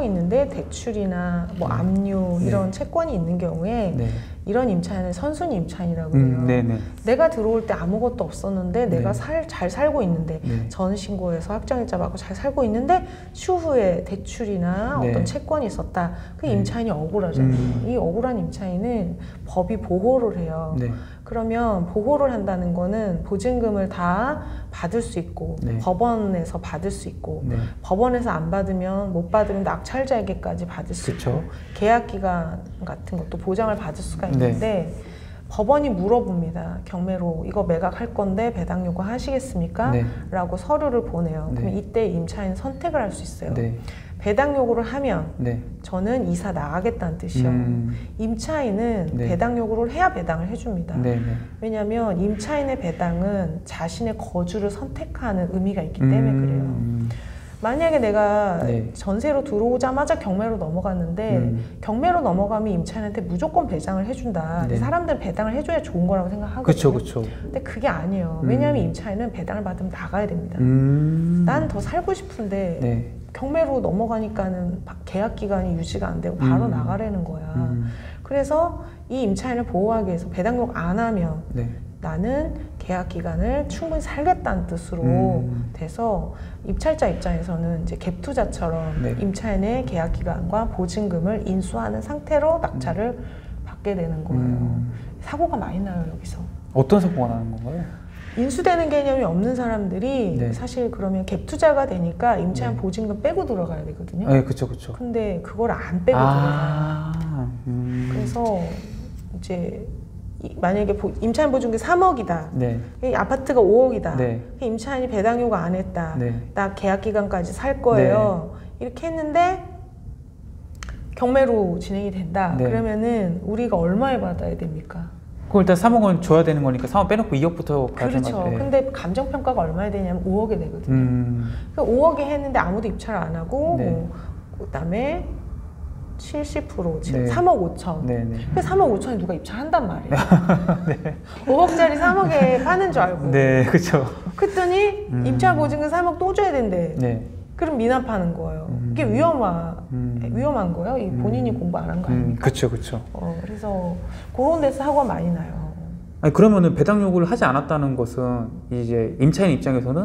대출이나 뭐 압류 이런 채권이 있는 경우에 이런 임차인은 선순위 임차인이라고 해요. 내가 들어올 때 아무것도 없었는데 내가 잘 살고 있는데 전신고에서 확정일자 받고 잘 살고 있는데 추후에 대출이나 어떤 채권이 있었다. 그 임차인이 억울하잖아요. 이 억울한 임차인은 법이 보호를 해요. 그러면 보호를 한다는 거는 보증금을 다 받을 수 있고 법원에서 받을 수 있고 법원에서 안 받으면 못 받으면 낙찰자에게까지 받을 수 있고 계약기간 같은 것도 보장을 받을 수가 있는데 법원이 물어봅니다. 경매로 이거 매각할 건데 배당 요구 하시겠습니까? 라고 서류를 보내요. 그럼 이때 임차인 선택을 할 수 있어요. 배당 요구를 하면 저는 이사 나가겠다는 뜻이요. 임차인은 배당 요구를 해야 배당을 해줍니다. 왜냐하면 임차인의 배당은 자신의 거주를 선택하는 의미가 있기 때문에 그래요. 만약에 내가 전세로 들어오자마자 경매로 넘어갔는데 경매로 넘어가면 임차인한테 무조건 배당을 해준다. 사람들은 배당을 해줘야 좋은 거라고 생각하거든요. 근데 그게 아니에요. 왜냐하면 임차인은 배당을 받으면 나가야 됩니다. 난 더 살고 싶은데 경매로 넘어가니까는 계약 기간이 유지가 안 되고 바로 나가라는 거야. 그래서 이 임차인을 보호하기 위해서 배당 요구 안 하면 나는 계약 기간을 충분히 살겠다는 뜻으로 돼서 입찰자 입장에서는 이제 갭 투자처럼 임차인의 계약 기간과 보증금을 인수하는 상태로 낙찰을 받게 되는 거예요. 사고가 많이 나요, 여기서. 어떤 사고가 나는 건가요? 인수되는 개념이 없는 사람들이 사실 그러면 갭 투자가 되니까 임차인 보증금 빼고 들어가야 되거든요. 그렇죠. 근데 그걸 안 빼고 들어가요. 그래서 이제 만약에 임차인 보증금 3억이다. 이 아파트가 5억이다. 임차인이 배당 요구 안 했다. 나 계약 기간까지 살 거예요. 이렇게 했는데 경매로 진행이 된다. 그러면은 우리가 얼마에 받아야 됩니까? 그걸 일단 3억은 줘야 되는 거니까 3억 빼놓고 2억부터 그렇죠. 근데 감정평가가 얼마에 되냐면 5억에 되거든요. 그러니까 5억에 했는데 아무도 입찰을 안 하고 그다음에 70% 지금 3억 5천. 그 3억 5천에 누가 입찰한단 말이에요. 5억짜리 3억에 파는 줄 알고. 그렇죠. 그랬더니 입찰 보증금 3억 또 줘야 된대. 그럼 미납하는 거예요. 이게 위험한 거예요. 이 본인이 공부 안 한 거 아닙니까? 그렇죠. 그래서 그런 데서 사고가 많이 나요. 아니, 그러면은 배당 요구를 하지 않았다는 것은 이제 임차인 입장에서는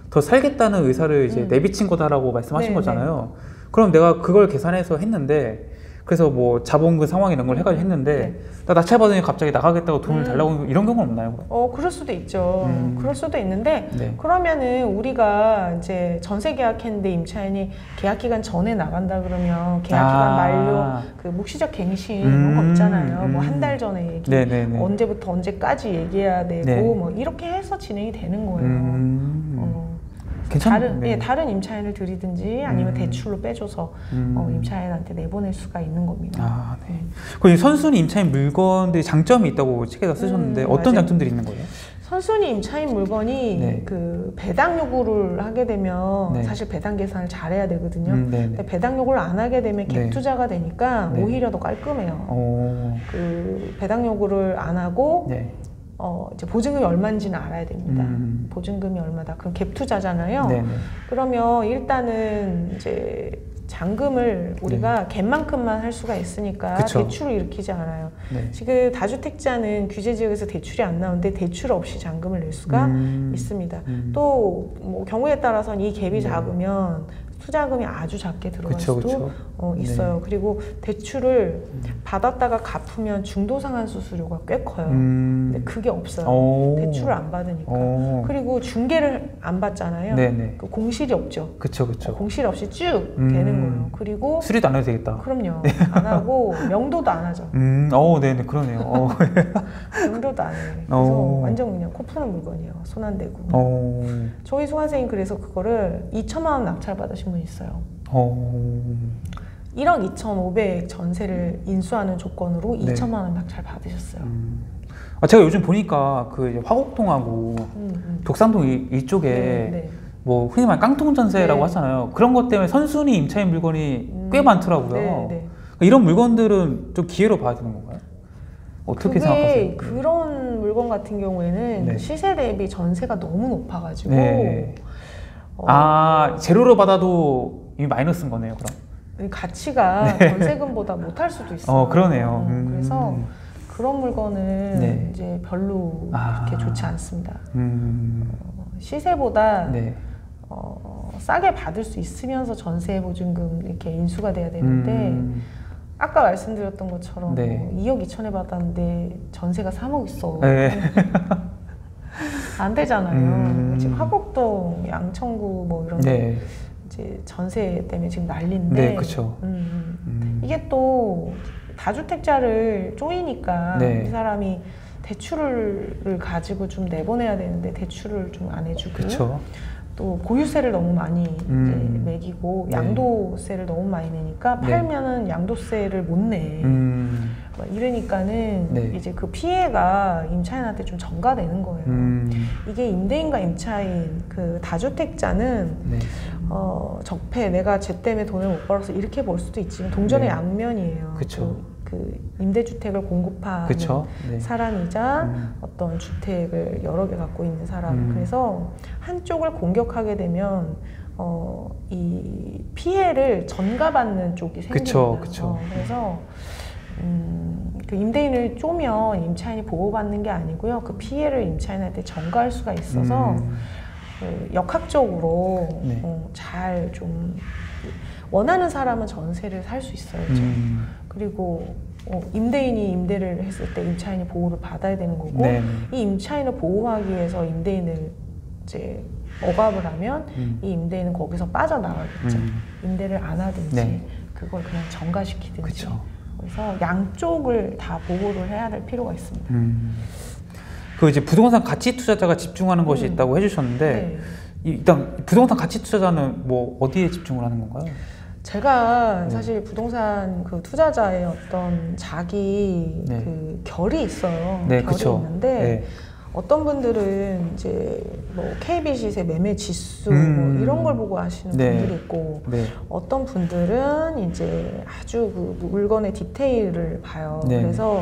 더 살겠다는 의사를 이제 내비친 거다라고 말씀하신 거잖아요. 그럼 내가 그걸 계산해서 했는데, 그래서 뭐 자본금 상황 이런 걸 해가지고 했는데 나 낙찰받으니 갑자기 나가겠다고 돈을 달라고 이런 경우는 없나요? 그럴 수도 있죠. 그럴 수도 있는데 그러면은 우리가 이제 전세 계약했는데 임차인이 계약 기간 전에 나간다 그러면 계약 기간 만료 그 묵시적 갱신 이런 거 있잖아요. 뭐 한 달 전에 얘기, 언제부터 언제까지 얘기해야 되고 뭐 이렇게 해서 진행이 되는 거예요. 다른 임차인을 들이든지 아니면 대출로 빼줘서 임차인한테 내보낼 수가 있는 겁니다. 그럼 선순위 임차인 물건들이 장점이 있다고 책에다 쓰셨는데 어떤 장점들이 있는 거예요? 선순위 임차인 물건이 그 배당 요구를 하게 되면 사실 배당 계산을 잘해야 되거든요. 근데 배당 요구를 안 하게 되면 갭 투자가 되니까 오히려 더 깔끔해요. 그 배당 요구를 안 하고 이제 보증금이 얼마인지는 알아야 됩니다. 보증금이 얼마다. 그럼 갭 투자잖아요. 그러면 일단은 이제 잔금을 우리가 갭만큼만 할 수가 있으니까 대출을 일으키지 않아요. 지금 다주택자는 규제 지역에서 대출이 안 나오는데 대출 없이 잔금을 낼 수가 있습니다. 또 뭐 경우에 따라서는 이 갭이 작으면 투자금이 아주 작게 들어갈 수도 있어요. 그리고 대출을 받았다가 갚으면 중도상환 수수료가 꽤 커요. 근데 그게 없어요. 대출을 안 받으니까. 그리고 중개를 안 받잖아요. 그 공실이 없죠. 공실 없이 쭉 되는 거예요. 그리고 수리도 안 해도 되겠다. 그럼요. 안 하고 명도도 안 하죠. 네네, 그러네요. 명도도 안 해요. 그래서 완전 그냥 코 푸는 물건이에요. 손 안 대고. 저희 수강생이 그래서 그거를 2천만 원 낙찰 받으신 분 있어요. 1억 2,500 전세를 인수하는 조건으로 2천만 원 낙찰 받으셨어요. 제가 요즘 보니까 그 화곡동하고 독산동 이쪽에 뭐 흔히 말하는 깡통 전세라고 하잖아요. 그런 것 때문에 선순위 임차인 물건이 꽤 많더라고요. 이런 물건들은 좀 기회로 봐야 되는 건가요? 어떻게 생각하세요? 그런 물건 같은 경우에는 시세 대비 전세가 너무 높아가지고 제로로 받아도 이미 마이너스인 거네요, 그럼? 가치가 전세금보다 못할 수도 있어요. 그러네요. 그래서 그런 물건은 이제 별로 그렇게 좋지 않습니다. 시세보다 싸게 받을 수 있으면서 전세 보증금 이렇게 인수가 돼야 되는데 아까 말씀드렸던 것처럼 뭐 2억 2천에 받았는데 전세가 3억 있어. 안 되잖아요. 지금 화곡동, 양천구 뭐 이런 이제 전세 때문에 지금 난리인데 이게 또 다주택자를 쪼이니까 이 사람이 대출을 가지고 좀 내보내야 되는데 대출을 좀 안 해주고 또 보유세를 너무 많이 이제 매기고 양도세를 너무 많이 내니까 팔면은 양도세를 못 내. 이러니까는 이제 그 피해가 임차인한테 좀 전가되는 거예요. 이게 임대인과 임차인 그 다주택자는 적폐 내가 쟤 때문에 돈을 못 벌어서 이렇게 볼 수도 있지만 동전의 양면이에요. 그 임대주택을 공급하는 사람이자 어떤 주택을 여러 개 갖고 있는 사람. 그래서 한쪽을 공격하게 되면 이 피해를 전가받는 쪽이 생깁니다. 그래서 그 임대인을 쪼면 임차인이 보호받는 게 아니고요. 그 피해를 임차인한테 전가할 수가 있어서 그 역학적으로 잘 좀 원하는 사람은 전세를 살 수 있어요. 그리고 임대인이 임대를 했을 때 임차인이 보호를 받아야 되는 거고 이 임차인을 보호하기 위해서 임대인을 이제 억압을 하면 이 임대인은 거기서 빠져나가겠죠. 임대를 안 하든지 그걸 그냥 전가시키든지 그래서 양쪽을 다 보호를 해야 될 필요가 있습니다. 그 이제 부동산 가치 투자자가 집중하는 것이 있다고 해주셨는데 일단 부동산 가치 투자자는 뭐 어디에 집중을 하는 건가요? 제가 사실 부동산 그 투자자의 어떤 자기 그 결이 있어요. 결이 있는데 어떤 분들은 이제 뭐 KB 시세 매매 지수 뭐 이런 걸 보고 하시는 분들이 있고 어떤 분들은 이제 아주 그 물건의 디테일을 봐요. 그래서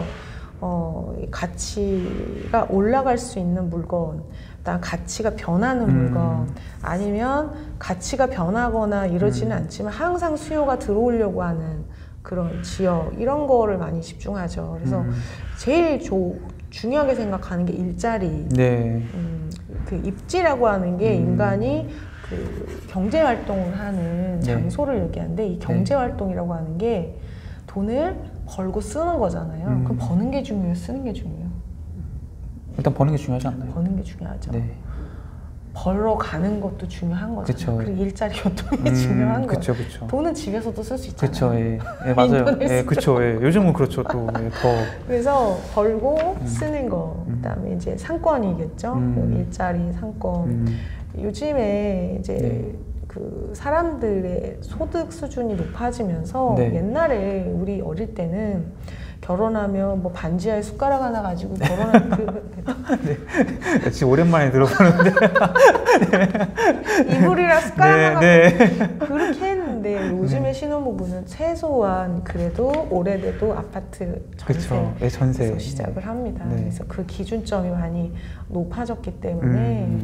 가치가 올라갈 수 있는 물건, 일단 가치가 변하는 물건, 아니면 가치가 변하거나 이러지는 않지만 항상 수요가 들어오려고 하는 그런 지역, 이런 거를 많이 집중하죠. 그래서 제일 중요하게 생각하는 게 일자리. 그 입지라고 하는 게 인간이 그 경제 활동을 하는 네. 장소를 얘기하는데 이 경제 활동이라고 하는 게 돈을 벌고 쓰는 거잖아요. 그럼 버는 게 중요해요? 쓰는 게 중요해요? 일단 버는 게 중요하지 않나요? 버는 게 중요하죠. 네. 벌러 가는 것도 중요한 거잖아요. 그쵸. 그리고 일자리 교통이 중요한 거예요. 그쵸, 그쵸. 돈은 집에서도 쓸 수 있잖아요. 그쵸, 예. 예, 맞아요. 예, 그쵸, 예. 요즘은 그렇죠, 또. 예, 더. 그래서 벌고 쓰는 거, 그다음에 이제 상권이겠죠. 일자리, 상권. 요즘에 이제 네. 그 사람들의 소득 수준이 높아지면서 네. 옛날에 우리 어릴 때는 결혼하면 뭐 반지하에 숟가락 하나 가지고 결혼하는 네. 지금 오랜만에 들어보는데. 이불이랑 숟가락 하나 네. 그렇게 했는데 요즘에 신혼부부는 최소한 그래도 오래돼도 아파트 그쵸. 예, 전세. 전세에서 시작을 합니다. 네. 그래서 그 기준점이 많이 높아졌기 때문에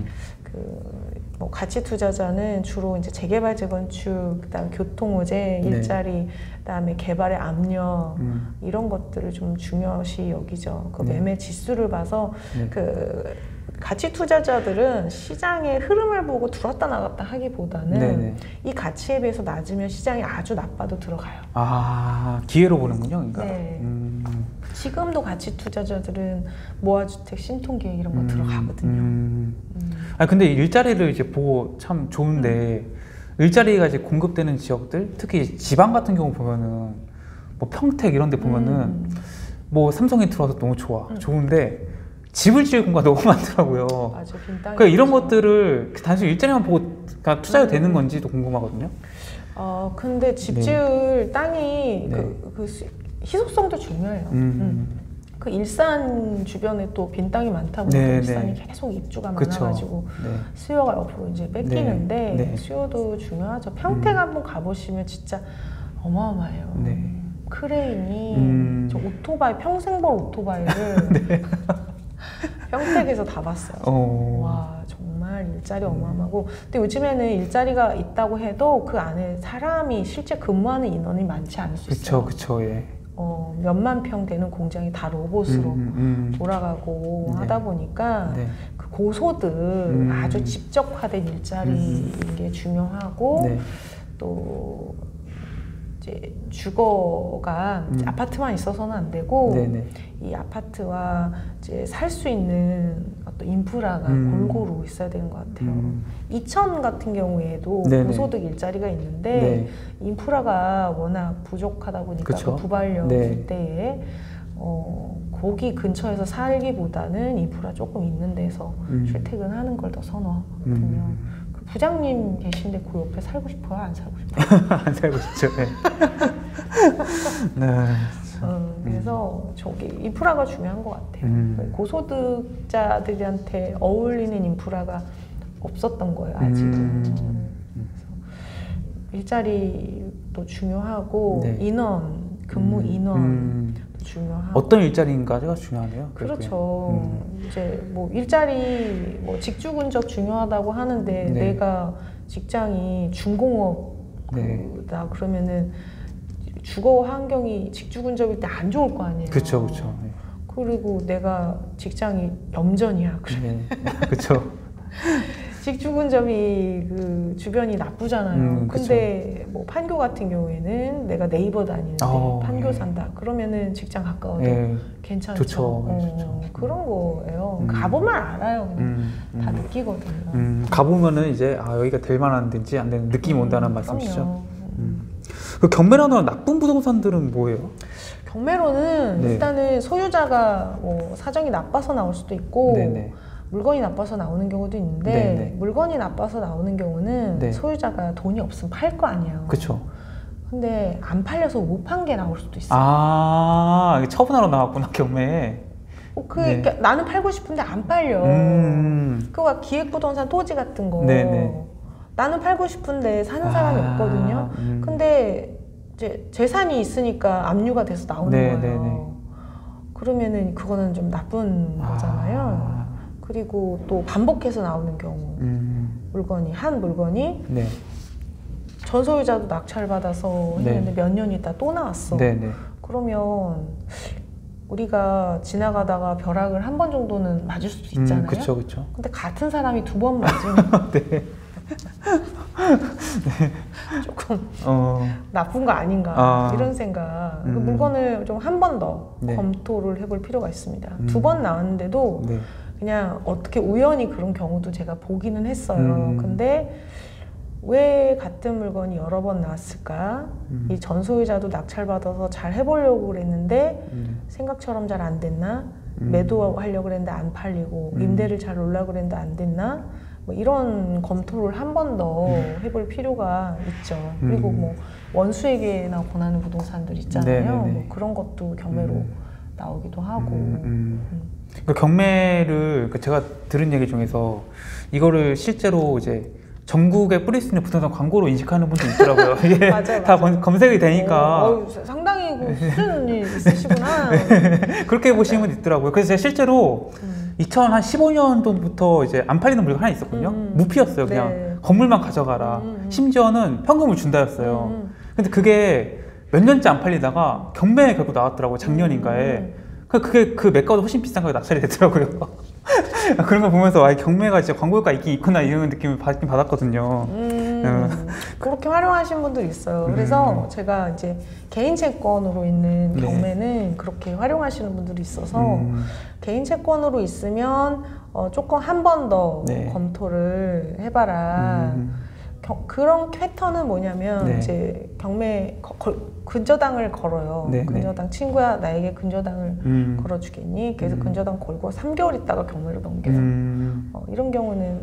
뭐 가치 투자자는 주로 이제 재개발, 재건축, 그다음 교통 호재, 일자리, 그다음에 개발의 압력 이런 것들을 좀 중요시 여기죠. 그 매매 지수를 봐서 그 가치 투자자들은 시장의 흐름을 보고 들어왔다 나갔다 하기보다는 이 가치에 비해서 낮으면 시장이 아주 나빠도 들어가요. 아, 기회로 보는군요, 그러니까. 네. 지금도 가치 투자자들은 모아주택, 신통기획 이런 거 들어가거든요. 아 근데 일자리를 이제 보고 참 좋은데 일자리가 이제 공급되는 지역들, 특히 지방 같은 경우 보면은 뭐 평택 이런 데 보면은 뭐 삼성이 들어와서 너무 좋아, 좋은데 집을 지을 공간이 너무 많더라고요. 맞아, 빈 땅이. 그러니까 이런 것들을 단순히 일자리만 보고 투자가 되는 건지도 궁금하거든요. 근데 집 지을 땅이 희소성도 중요해요. 그 일산 주변에 또 빈 땅이 많다 보니까 일산이 계속 입주가 많아가지고 수요가 옆으로 이제 뺏기는데 수요도 중요하죠. 평택 한번 가보시면 진짜 어마어마해요. 크레인이 저 오토바이, 평생벌 오토바이를 평택에서 다 봤어요. 와, 정말 일자리 어마어마하고. 근데 요즘에는 일자리가 있다고 해도 그 안에 사람이 실제 근무하는 인원이 많지 않을 수 있어요. 그쵸, 예. 몇만 평 되는 공장이 다 로봇으로 돌아가고 하다 보니까 그 고소득 아주 집적화된 일자리인 게 중요하고 또 이제 주거가 이제 아파트만 있어서는 안 되고 이 아파트와 이제 살 수 있는 어떤 인프라가 골고루 있어야 되는 것 같아요. 이천 같은 경우에도 고소득 일자리가 있는데 인프라가 워낙 부족하다 보니까 그 부발령 일대에 거기 근처에서 살기보다는 인프라 조금 있는 데서 출퇴근하는 걸 더 선호하거든요. 그 부장님 계신데 그 옆에 살고 싶어요? 안 살고 싶어요? 안 살고 싶죠. 그래서 저기 인프라가 중요한 것 같아요. 고소득자들한테 어울리는 인프라가 없었던 거예요, 아직은. 일자리도 중요하고 인원, 근무 인원 중요하고. 어떤 일자리인가가 중요하네요. 그렇죠. 이제 뭐 일자리, 뭐 직주 근접 중요하다고 하는데 내가 직장이 중공업이다 그러면은 주거 환경이 직주 근접일 때 안 좋을 거 아니에요. 그렇죠. 그리고 내가 직장이 염전이야. 그렇죠. 직주 근접이 그 주변이 나쁘잖아요. 근데 뭐 판교 같은 경우에는 내가 네이버 다니는데 판교 산다. 그러면은 직장 가까워도 괜찮죠. 좋죠. 그런 거예요. 가보면 알아요. 그냥 다 느끼거든요. 가보면은 이제 여기가 될 만한 데인지 안 되는 느낌이 온다는 말씀이시죠. 그 경매로는 나쁜 부동산들은 뭐예요? 경매로는 일단은 소유자가 뭐 사정이 나빠서 나올 수도 있고 물건이 나빠서 나오는 경우도 있는데 물건이 나빠서 나오는 경우는 소유자가 돈이 없으면 팔 거 아니에요. 그렇죠. 근데 안 팔려서 못 판 게 나올 수도 있어요. 처분하러 나왔구나, 경매에. 그러니까 나는 팔고 싶은데 안 팔려. 그거 기획부동산 토지 같은 거. 나는 팔고 싶은데 사는 사람이 없거든요. 근데 이제 재산이 있으니까 압류가 돼서 나오는 거예요. 그러면은 그거는 좀 나쁜 거잖아요. 그리고 또 반복해서 나오는 경우 한 물건이 전 소유자도 낙찰받아서 했는데 몇 년 있다 또 나왔어. 그러면 우리가 지나가다가 벼락을 한 번 정도는 맞을 수도 있잖아요. 그쵸, 그쵸. 근데 같은 사람이 2번 맞으면 네. 조금 나쁜 거 아닌가 이런 생각. 그 물건을 좀 한 번 더 네. 검토를 해볼 필요가 있습니다. 2번 나왔는데도 네. 그냥 어떻게 우연히 그런 경우도 제가 보기는 했어요. 근데 왜 같은 물건이 여러 번 나왔을까? 이 전소유자도 낙찰받아서 잘 해보려고 그랬는데 생각처럼 잘 안 됐나? 매도하려고 그랬는데 안 팔리고 임대를 잘 올라고 그랬는데 안 됐나? 뭐 이런 검토를 한 번 더 해볼 필요가 있죠. 그리고 뭐 원수에게나 권하는 부동산들 있잖아요. 뭐 그런 것도 경매로 나오기도 하고. 그러니까 경매를 제가 들은 얘기 중에서 이거를 실제로 이제 전국에 뿌릴 수 있는 부동산 광고로 인식하는 분도 있더라고요. 이게 맞아요, 다 맞아요. 검색이 되니까 상당히 그 수준이 있으시구나. 그렇게 보시는 분도 있더라고요. 그래서 제가 실제로 2015년도부터 이제 안 팔리는 물건 하나 있었거든요. 무피였어요. 그냥 네. 건물만 가져가라. 심지어는 현금을 준다였어요. 근데 그게 몇 년째 안 팔리다가 경매에 결국 나왔더라고요. 작년인가에. 그게 그 매가보다 훨씬 비싼 가격에 낙찰이 됐더라고요. 그런 거 보면서 아, 경매가 진짜 광고효과 있긴 있구나 이런 느낌을 받긴 받았거든요. 그렇게 활용하신 분들이 있어요. 그래서 제가 이제 개인 채권으로 있는 경매는 그렇게 활용하시는 분들이 있어서 개인 채권으로 있으면 조금 한 번 더 검토를 해봐라. 그런 패턴은 뭐냐면 이제 경매 근저당을 걸어요. 근저당 친구야 나에게 근저당을 걸어주겠니? 그래서 근저당 걸고 3개월 있다가 경매로 넘겨요. 이런 경우는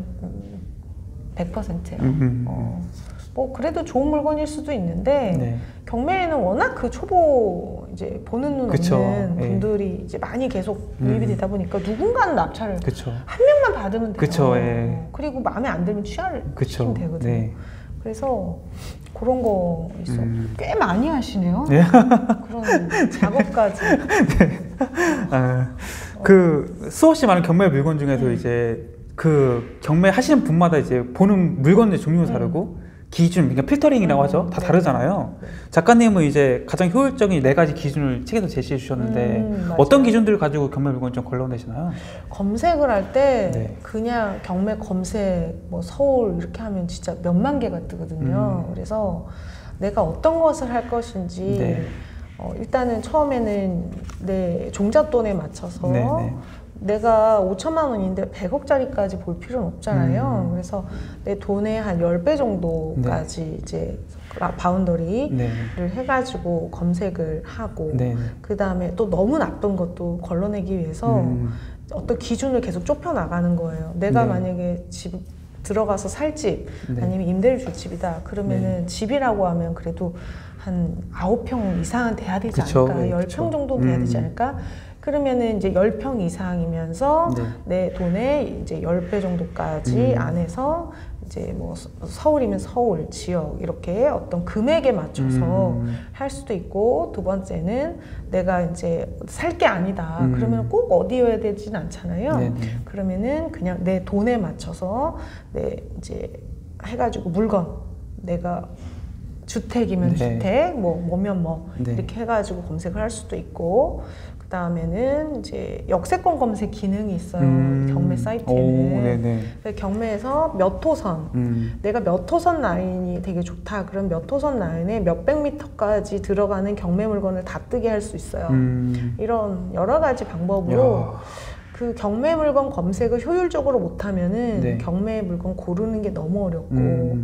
100%예요. 뭐 그래도 좋은 물건일 수도 있는데 경매에는 워낙 그 초보 이제 보는 눈 없는 분들이 이제 많이 계속 유입이 되다 보니까 누군가는 낙찰을 한 명만 받으면 돼요. 그리고 마음에 안 들면 취하를 시키면 되거든요. 그래서 그런 거 있어. 꽤 많이 하시네요. 그런 작업까지. 그 수없이 많은 경매 물건 중에서 이제 그 경매 하시는 분마다 이제 보는 물건의 종류가 다르고 기준, 그러니까 필터링이라고 하죠. 다 다르잖아요. 작가님은 이제 가장 효율적인 4가지 기준을 책에서 제시해 주셨는데 어떤 기준들을 가지고 경매 물건 좀 걸러내시나요? 검색을 할 때 그냥 경매 검색 뭐 서울 이렇게 하면 진짜 몇만 개가 뜨거든요. 그래서 내가 어떤 것을 할 것인지 일단은 처음에는 내 종잣돈에 맞춰서 내가 5천만 원인데 100억짜리까지 볼 필요는 없잖아요. 그래서 내 돈의 한 10배 정도까지 이제 바운더리를 해가지고 검색을 하고 그 다음에 또 너무 나쁜 것도 걸러내기 위해서 어떤 기준을 계속 좁혀 나가는 거예요. 내가 만약에 집 들어가서 살 집 아니면 임대를 줄 집이다 그러면은 집이라고 하면 그래도 한 9평 이상은 돼야 되지 않을까? 10평 정도 돼야 되지 않을까? 그러면은 이제 10평 이상이면서 내 돈의 이제 10배 정도까지 안에서 이제 뭐 서울이면 서울 지역 이렇게 어떤 금액에 맞춰서 할 수도 있고, 두 번째는 내가 이제 살 게 아니다 그러면 꼭 어디여야 되진 않잖아요. 그러면은 그냥 내 돈에 맞춰서 내 이제 해가지고 물건 내가 주택이면 주택, 뭐면 이렇게 해가지고 검색을 할 수도 있고, 그 다음에는 이제 역세권 검색 기능이 있어요. 경매 사이트에는. 경매에서 몇 호선, 내가 몇 호선 라인이 되게 좋다. 그럼 몇 호선 라인에 몇백 미터까지 들어가는 경매 물건을 다 뜨게 할 수 있어요. 이런 여러 가지 방법으로 그 경매 물건 검색을 효율적으로 못하면은 경매 물건 고르는 게 너무 어렵고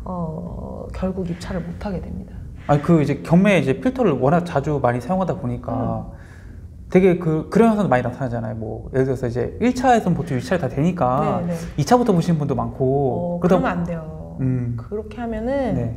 결국 입찰을 못하게 됩니다. 아니 그 이제 경매 이제 필터를 워낙 자주 많이 사용하다 보니까 되게 그런 현상도 많이 나타나잖아요. 뭐 예를 들어서 이제 1차에서는 보통 유찰이 다 되니까 2차부터 보시는 분도 많고 그러면 안 돼요. 그렇게 하면은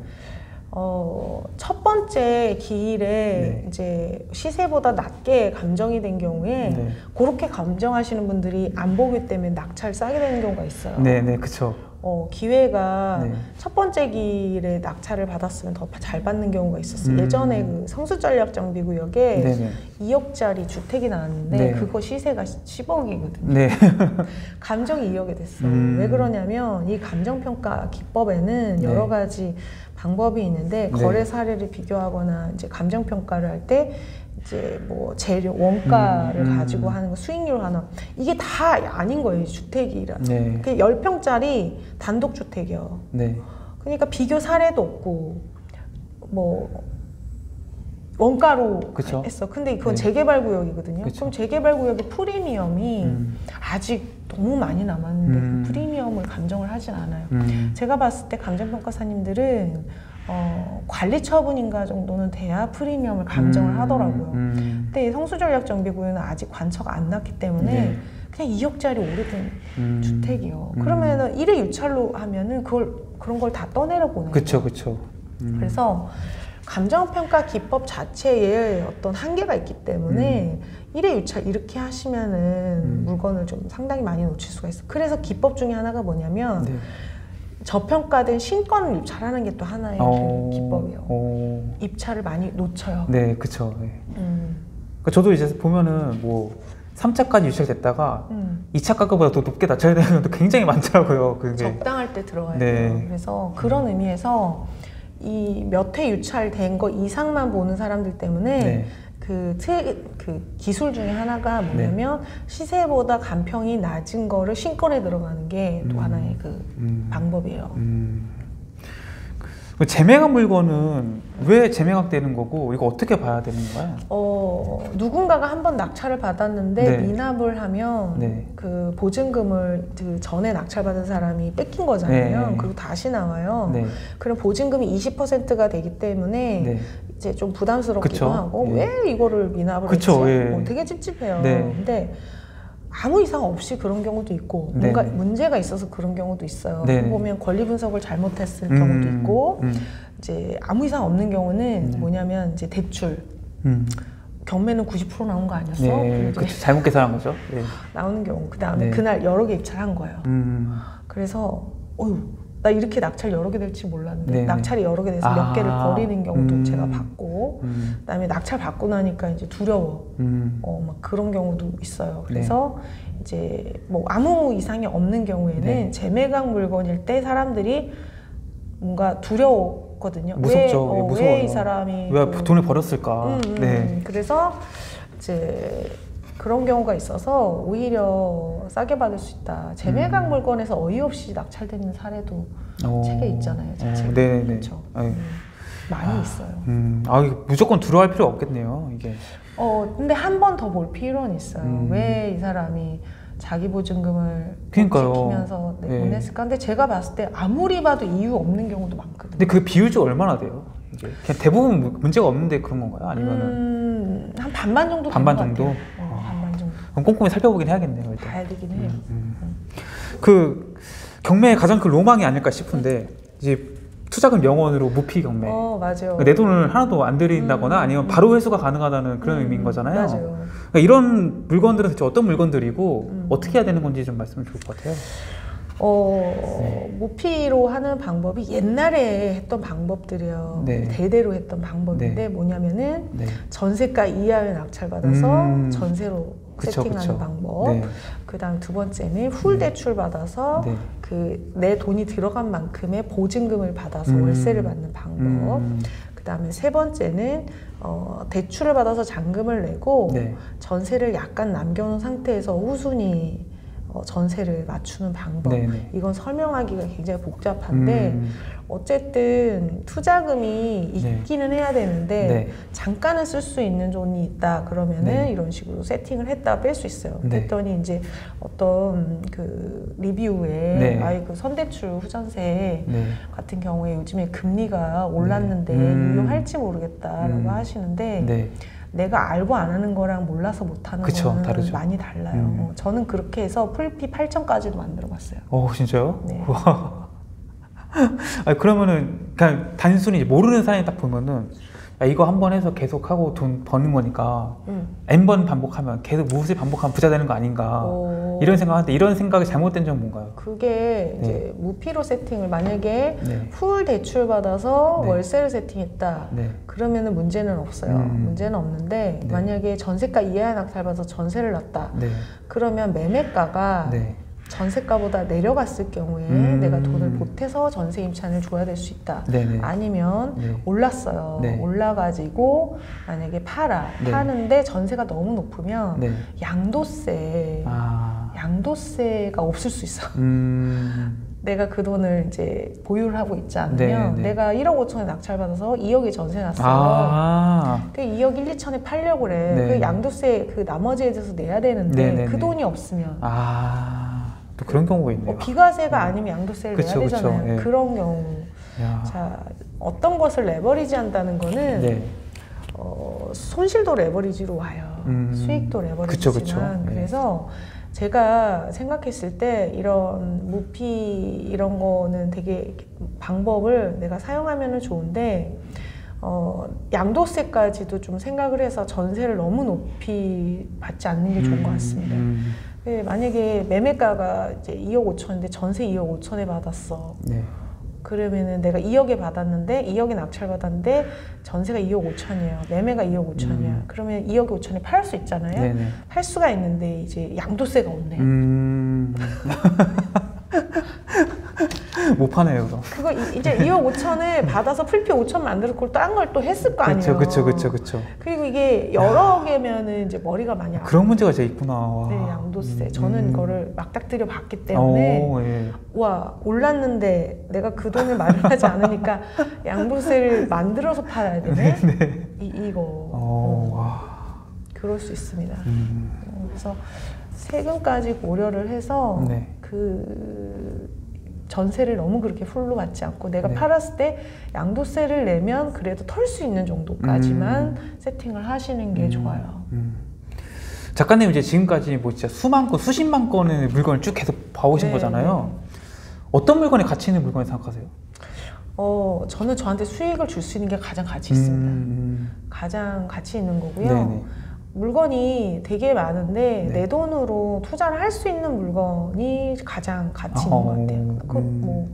첫 번째 기일에 이제 시세보다 낮게 감정이 된 경우에 그렇게 감정하시는 분들이 안 보기 때문에 낙찰 싸게 되는 경우가 있어요. 그쵸. 기회가 첫 번째 기일에 낙찰을 받았으면 더 잘 받는 경우가 있었어요. 예전에 그 성수전략정비구역에 2억짜리 주택이 나왔는데 그거 시세가 10억이거든요. 감정이 2억이 됐어요. 왜 그러냐면 이 감정평가 기법에는 여러 가지 방법이 있는데 거래 사례를 비교하거나 이제 감정평가를 할 때 이제 뭐 재료 원가를 가지고 하는 거 수익률 하나 이게 다 아닌 거예요. 주택이란. 네. 그 10평짜리 단독주택이요. 네. 그러니까 비교 사례도 없고 뭐 원가로 그쵸. 했어. 근데 그건 네. 재개발 구역이거든요. 그쵸. 그럼 재개발 구역의 프리미엄이 아직 너무 많이 남았는데 그 프리미엄을 감정을 하진 않아요. 제가 봤을 때 감정평가사님들은 관리 처분인가 정도는 돼야 프리미엄을 감정을 하더라고요. 근데 성수전략정비구역은 아직 관처가 안 났기 때문에 네. 그냥 2억짜리 오래된 주택이요. 그러면은 1회 유찰로 하면은 그런 걸 다 떠내려 보내요. 그쵸, 그쵸. 그래서 감정평가 기법 자체에 어떤 한계가 있기 때문에 1회 유찰 이렇게 하시면은 물건을 좀 상당히 많이 놓칠 수가 있어요. 그래서 기법 중에 하나가 뭐냐면 네. 저평가된 신권을 입찰하는 게 또 하나의 기법이에요. 입찰을 많이 놓쳐요. 네, 그쵸. 네. 그러니까 저도 이제 보면은 뭐 3차까지 유찰됐다가 2차 가격보다 더 높게 낮춰야 되는 것도 굉장히 많더라고요. 그게. 적당할 때 들어가야 네. 돼요. 그래서 그런 의미에서 이 몇 회 유찰된 거 이상만 보는 사람들 때문에 네. 그 기술 중에 하나가 뭐냐면 시세보다 간평이 낮은 거를 신권에 들어가는 게 또 하나의 그 방법이에요. 그 재매각 물건은 왜 재매각되는 거고 이거 어떻게 봐야 되는 거야? 누군가가 한번 낙찰을 받았는데 네. 미납을 하면 네. 그 보증금을 그 전에 낙찰받은 사람이 뺏긴 거잖아요. 네. 그리고 다시 나와요. 네. 그럼 보증금이 20%가 되기 때문에 네. 이제 좀 부담스럽기도 그쵸. 하고 예. 왜 이거를 미납을 그쵸. 했지? 예. 되게 찝찝해요. 네. 근데 아무 이상 없이 그런 경우도 있고 네. 뭔가 문제가 있어서 그런 경우도 있어요. 네. 보면 권리 분석을 잘못했을 경우도 있고 이제 아무 이상 없는 경우는 뭐냐면 이제 대출 경매는 90% 나온 거 아니었어? 네, 이제 그쵸. 잘못 계산한 거죠. 네. 나오는 경우 그 다음에 네. 그날 여러 개 입찰한 거예요. 그래서 나 이렇게 낙찰 여러 개 될지 몰랐는데 네네. 낙찰이 여러 개 돼서 몇 개를 버리는 경우도 제가 봤고 그다음에 낙찰 받고 나니까 이제 두려워 막 그런 경우도 있어요. 그래서 이제 뭐 아무 이상이 없는 경우에는 네. 재매각 물건일 때 사람들이 뭔가 두려웠거든요. 무섭죠. 무서워요. 왜 이 사람이 왜 돈을 버렸을까? 네. 그래서 이제 그런 경우가 있어서 오히려 싸게 받을 수 있다. 재매각 물건에서 어이없이 낙찰되는 사례도 책에 있잖아요. 제 책에. 네네. 그렇죠. 많이 있어요. 이거 무조건 두려워할 필요 없겠네요. 이게. 근데 한 번 더 볼 필요는 있어요. 왜 이 사람이 자기 보증금을 그러니까요. 지키면서 네. 보냈을까? 근데 제가 봤을 때 아무리 봐도 이유 없는 경우도 많거든요. 근데 그 비율이 얼마나 돼요? 이게 그냥 대부분 문제가 없는데 그런 건가요? 아니면은 한 반반 정도 반반 되는 것 정도? 같아요. 반반 정도. 그럼 꼼꼼히 살펴보긴 해야겠네요. 일단. 봐야 되긴 해요. 그 경매의 가장 큰 로망이 아닐까 싶은데 이제 투자금 0원으로 무피 경매. 맞아요. 내 돈을 하나도 안 들인다거나 아니면 바로 회수가 가능하다는 그런 의미인 거잖아요. 맞아요. 그러니까 이런 물건들은 대체 어떤 물건들이고 어떻게 해야 되는 건지 좀 말씀을 좋을 것 같아요. 무피로 하는 방법이 옛날에 했던 방법들이에요. 네. 대대로 했던 방법인데 네. 뭐냐면은 네. 전세가 이하에 낙찰받아서 전세로 그쵸, 세팅하는 그쵸. 방법. 네. 그다음 두 번째는 풀 대출 받아서 네. 그 내 돈이 들어간 만큼의 보증금을 받아서 월세를 받는 방법. 그다음에 세 번째는 대출을 받아서 잔금을 내고 네. 전세를 약간 남겨놓은 상태에서 후순위 전세를 맞추는 방법. 네네. 이건 설명하기가 굉장히 복잡한데 어쨌든 투자금이 있기는 해야 되는데 네. 잠깐은 쓸 수 있는 돈이 있다 그러면은 네. 이런 식으로 세팅을 했다 뺄 수 있어요. 네. 그랬더니 이제 어떤 그 리뷰에 네. 그 선대출 후전세 네. 같은 경우에 요즘에 금리가 올랐는데 네. 유효할지 모르겠다라고 하시는데 네. 내가 알고 안 하는 거랑 몰라서 못 하는 그쵸, 거는 다르죠. 많이 달라요. 저는 그렇게 해서 풀피 8천까지도 만들어 봤어요. 진짜요? 네. 그러면은 그냥 단순히 이제 모르는 사람이 딱 보면은 이거 한 번 해서 계속 하고 돈 버는 거니까 N번 반복하면 계속 무수히 반복하면 부자 되는 거 아닌가 이런 생각하는데 이런 생각이 잘못된 점은 뭔가요? 그게 이제 무피로 세팅을 만약에 네. 풀 대출 받아서 네. 월세를 세팅했다. 네. 그러면은 문제는 없어요. 문제는 없는데 네. 만약에 전세가 이하의 낙찰 받아서 전세를 놨다. 네. 그러면 매매가가 네. 전세가보다 내려갔을 경우에 내가 돈을 보태서 전세 임차인을 줘야 될 수 있다. 네네. 아니면 네. 올랐어요. 네. 올라가지고 만약에 네. 파는데 전세가 너무 높으면 네. 양도세가 없을 수 있어. 내가 그 돈을 이제 보유를 하고 있지 않으면 네네. 내가 1억 5천에 낙찰받아서 2억에 전세 났어요. 그 2억 1, 2천에 팔려고 그래. 네. 그 양도세 그 나머지에 대해서 내야 되는데 네네네. 그 돈이 없으면 또 그런 경우가 있네요. 비과세가 아니면 양도세를 그쵸, 내야 되잖아요. 그쵸. 예. 그런 경우. 야. 자, 어떤 것을 레버리지 한다는 거는 네. 손실도 레버리지로 와요. 수익도 레버리지지만. 그쵸. 그래서 제가 생각했을 때 이런 무피 이런 거는 되게 방법을 내가 사용하면 좋은데 양도세까지도 좀 생각을 해서 전세를 너무 높이 받지 않는 게 좋은 것 같습니다. 만약에 매매가가 이제 2억 5천인데 전세 2억 5천에 받았어. 네. 그러면은 내가 2억에 받았는데 2억에 낙찰 받았는데 전세가 2억 5천이에요. 매매가 2억 5천이야. 그러면 2억 5천에 팔 수 있잖아요. 네네. 팔 수가 있는데 이제 양도세가 없네. 못 파네요, 그럼. 그거 이제 2억 5천을 받아서 풀피 5천 만들고 그걸 딴 걸 또 했을 거 아니에요. 그쵸. 그리고 이게 여러 개면은 이제 머리가 많이 아파요. 그런 문제가 제일 있구나. 와. 네, 양도세. 저는 그거를 막닥뜨려 봤기 때문에 예. 와, 올랐는데 내가 그 돈을 마련하지 않으니까 양도세를 만들어서 팔아야 되네? 네. 이거. 그럴 수 있습니다. 그래서 세금까지 고려를 해서 네. 그 전세를 너무 그렇게 풀로 받지 않고 내가 네. 팔았을 때 양도세를 내면 그래도 털 수 있는 정도까지만 세팅을 하시는 게 좋아요. 작가님 이제 지금까지 뭐 진짜 수만 건, 수십만 건의 물건을 쭉 계속 봐오신 네, 거잖아요. 어떤 물건이 가치 있는 물건이 생각하세요? 저는 저한테 수익을 줄 수 있는 게 가장 가치 있습니다. 가장 가치 있는 거고요. 네네. 물건이 되게 많은데 네. 내 돈으로 투자를 할 수 있는 물건이 가장 가치 있는 것 같아요. 그 뭐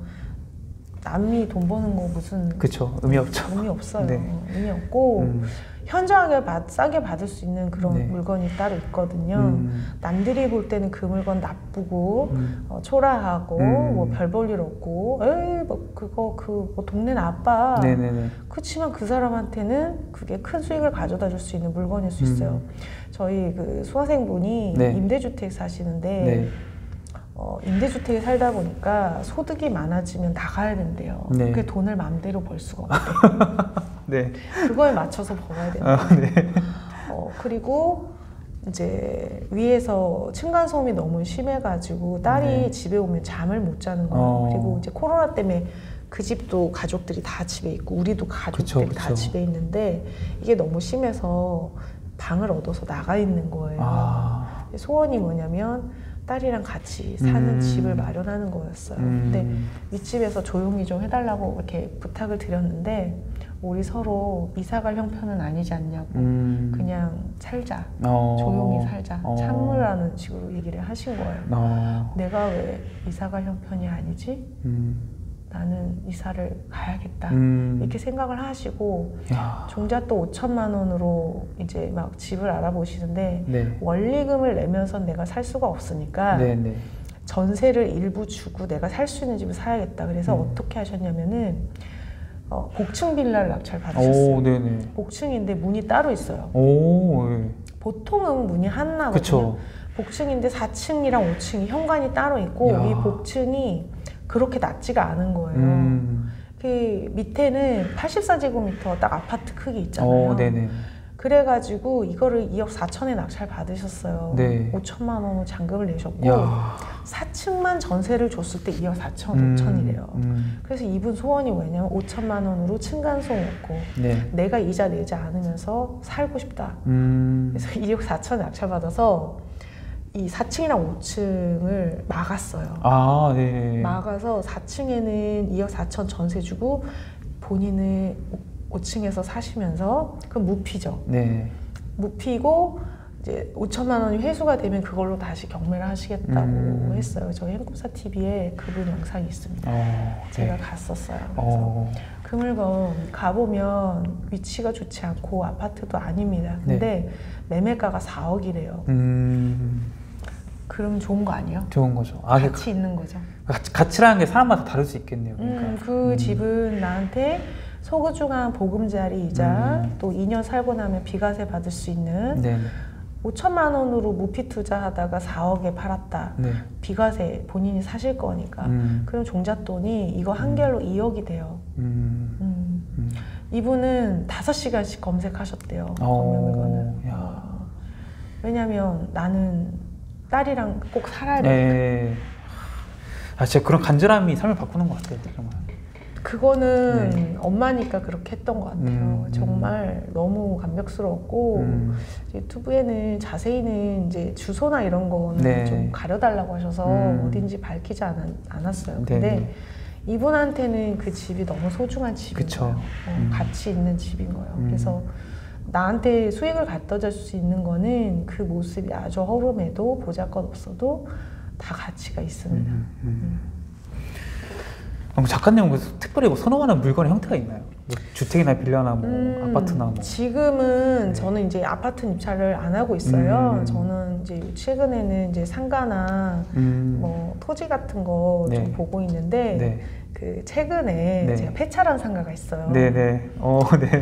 남이 돈 버는 거 무슨 그쵸, 의미 없죠. 의미 없어요. 네. 의미 없고 현저하게 싸게 받을 수 있는 그런 네. 물건이 따로 있거든요. 남들이 볼 때는 그 물건 나쁘고 초라하고 뭐 별 볼 일 없고 에이 뭐 그거 뭐 동네 나빠. 네네네. 그렇지만 그 사람한테는 그게 큰 수익을 가져다 줄 수 있는 물건일 수 있어요. 저희 그 수험생분이 네. 임대주택 사시는데 네. 임대주택에 살다 보니까 소득이 많아지면 나가야 된대요. 네. 그 돈을 마음대로 벌 수가 없대요. 네. 그거에 맞춰서 벌어야 된대요. 네. 그리고 이제 위에서 층간소음이 너무 심해가지고 딸이 네. 집에 오면 잠을 못 자는 거예요. 그리고 이제 코로나 때문에 그 집도 가족들이 다 집에 있고 우리도 가족들이 그쵸. 다 집에 있는데 이게 너무 심해서 방을 얻어서 나가 있는 거예요. 소원이 뭐냐면 딸이랑 같이 사는 집을 마련하는 거였어요. 근데 윗집에서 조용히 좀 해달라고 이렇게 부탁을 드렸는데 우리 서로 이사갈 형편은 아니지 않냐고 그냥 살자. 조용히 살자. 참으라는 식으로 얘기를 하신 거예요. 내가 왜 이사갈 형편이 아니지? 나는 이사를 가야겠다. 이렇게 생각을 하시고 종자 또 5천만 원으로 이제 막 집을 알아보시는데 네. 원리금을 내면서 내가 살 수가 없으니까 네네. 전세를 일부 주고 내가 살 수 있는 집을 사야겠다. 그래서 어떻게 하셨냐면은 복층 빌라를 낙찰 받으셨어요. 네네. 복층인데 문이 따로 있어요. 네. 보통은 문이 하나거든요. 그쵸. 복층인데 4층이랑 5층이 현관이 따로 있고 이 복층이 그렇게 낮지가 않은 거예요. 그 밑에는 84제곱미터 딱 아파트 크기 있잖아요. 네네. 그래가지고 이거를 2억 4천에 낙찰 받으셨어요. 네. 5천만 원 잔금을 내셨고 야. 4층만 전세를 줬을 때 2억 4천, 5천이래요. 그래서 이분 소원이 뭐냐면 5천만 원으로 층간소음 없고 네. 내가 이자 내지 않으면서 살고 싶다. 그래서 2억 4천 낙찰 받아서 이 4층이랑 5층을 막았어요. 네. 막아서 4층에는 2억 4천 전세 주고 본인은 5층에서 사시면서 그건 무피죠. 네. 무피고 이제 5천만 원이 회수가 되면 그걸로 다시 경매를 하시겠다고 했어요. 저희 행꿈사 TV에 그분 영상이 있습니다. 제가 갔었어요. 그래서 그 물건 가보면 위치가 좋지 않고 아파트도 아닙니다. 근데 매매가가 4억이래요. 그럼 좋은 거 아니에요? 좋은 거죠. 아, 가치 있는 거죠. 가치라는 게 사람마다 다를 수 있겠네요. 그러니까. 그 집은 나한테 소소중한 보금자리이자 또 2년 살고 나면 비과세 받을 수 있는 네네. 5천만 원으로 무피 투자하다가 4억에 팔았다. 네. 비과세 본인이 사실 거니까. 그럼 종잣돈이 이거 한 개로 2억이 돼요. 이분은 5시간씩 검색하셨대요. 건물물건을. 왜냐면 나는 딸이랑 꼭 살아야 되니까. 네. 아, 진짜 그런 간절함이 삶을 바꾸는 것 같아요. 정말. 그거는 네. 엄마니까 그렇게 했던 것 같아요. 정말 너무 감격스러웠고 유튜브에는 자세히는 이제 주소나 이런 거는 네. 좀 가려달라고 하셔서 어딘지 밝히지 않았어요. 근데 네. 이분한테는 그 집이 너무 소중한 집인 그쵸. 거예요. 가치 있는 집인 거예요. 그래서 나한테 수익을 갖다 줄 수 있는 거는 그 모습이 아주 허름해도 보잘것없어도 다 가치가 있습니다. 작가님은 특별히 뭐 선호하는 물건의 형태가 있나요? 뭐 주택이나 빌라나 뭐 아파트나 뭐. 지금은 네. 저는 이제 아파트 입찰을 안 하고 있어요. 저는 이제 최근에는 이제 상가나 뭐 토지 같은 거 좀 네. 보고 있는데 네. 그 최근에 네. 제가 폐차한 상가가 있어요. 네네. 네.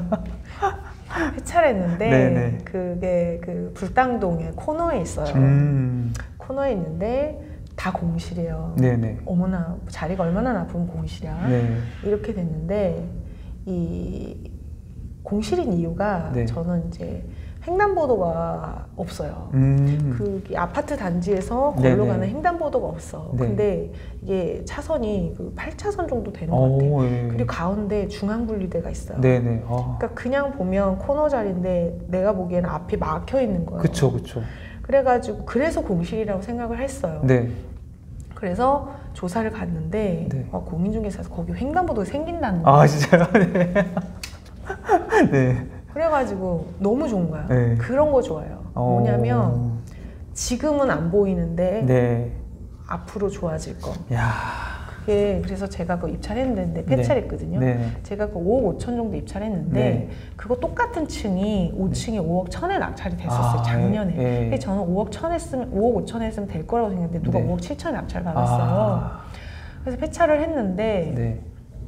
폐차했는데 네네. 그게 그 불당동의 코너에 있어요. 코너에 있는데 다 공실이에요. 네네. 어머나 자리가 얼마나 나쁜 공실이야. 네. 이렇게 됐는데 이 공실인 이유가 네. 저는 이제 횡단보도가 없어요. 그 아파트 단지에서 네네. 걸로 가는 횡단보도가 없어. 네. 근데 이게 차선이 그 8차선 정도 되는 것 같아요. 네. 그리고 가운데 중앙분리대가 있어요. 네네. 그러니까 그냥 보면 코너 자리인데 내가 보기에는 앞이 막혀 있는 거예요. 그쵸, 그쵸. 그래가지고 그래서 공실이라고 생각을 했어요. 네. 그래서 조사를 갔는데 네. 공인중개사에서 거기 횡단보도가 생긴다는 거예요. 아, 진짜요? 네. 네. 그래가지고 너무 좋은 거야. 네. 그런 거 좋아요. 뭐냐면 지금은 안 보이는데 네. 앞으로 좋아질 거. 야. 그게 그래서 제가 그 입찰했는데 폐차했거든요. 네. 제가 그 5억 5천 정도 입찰했는데 네. 그거 똑같은 층이 5층에 5억 1천에 낙찰이 됐었어요. 아, 작년에. 네. 근데 저는 5억 1천 했으면 5억 5천 했으면 될 거라고 생각했는데 누가 네. 5억 7천에 낙찰 받았어요. 그래서 폐차를 했는데 네.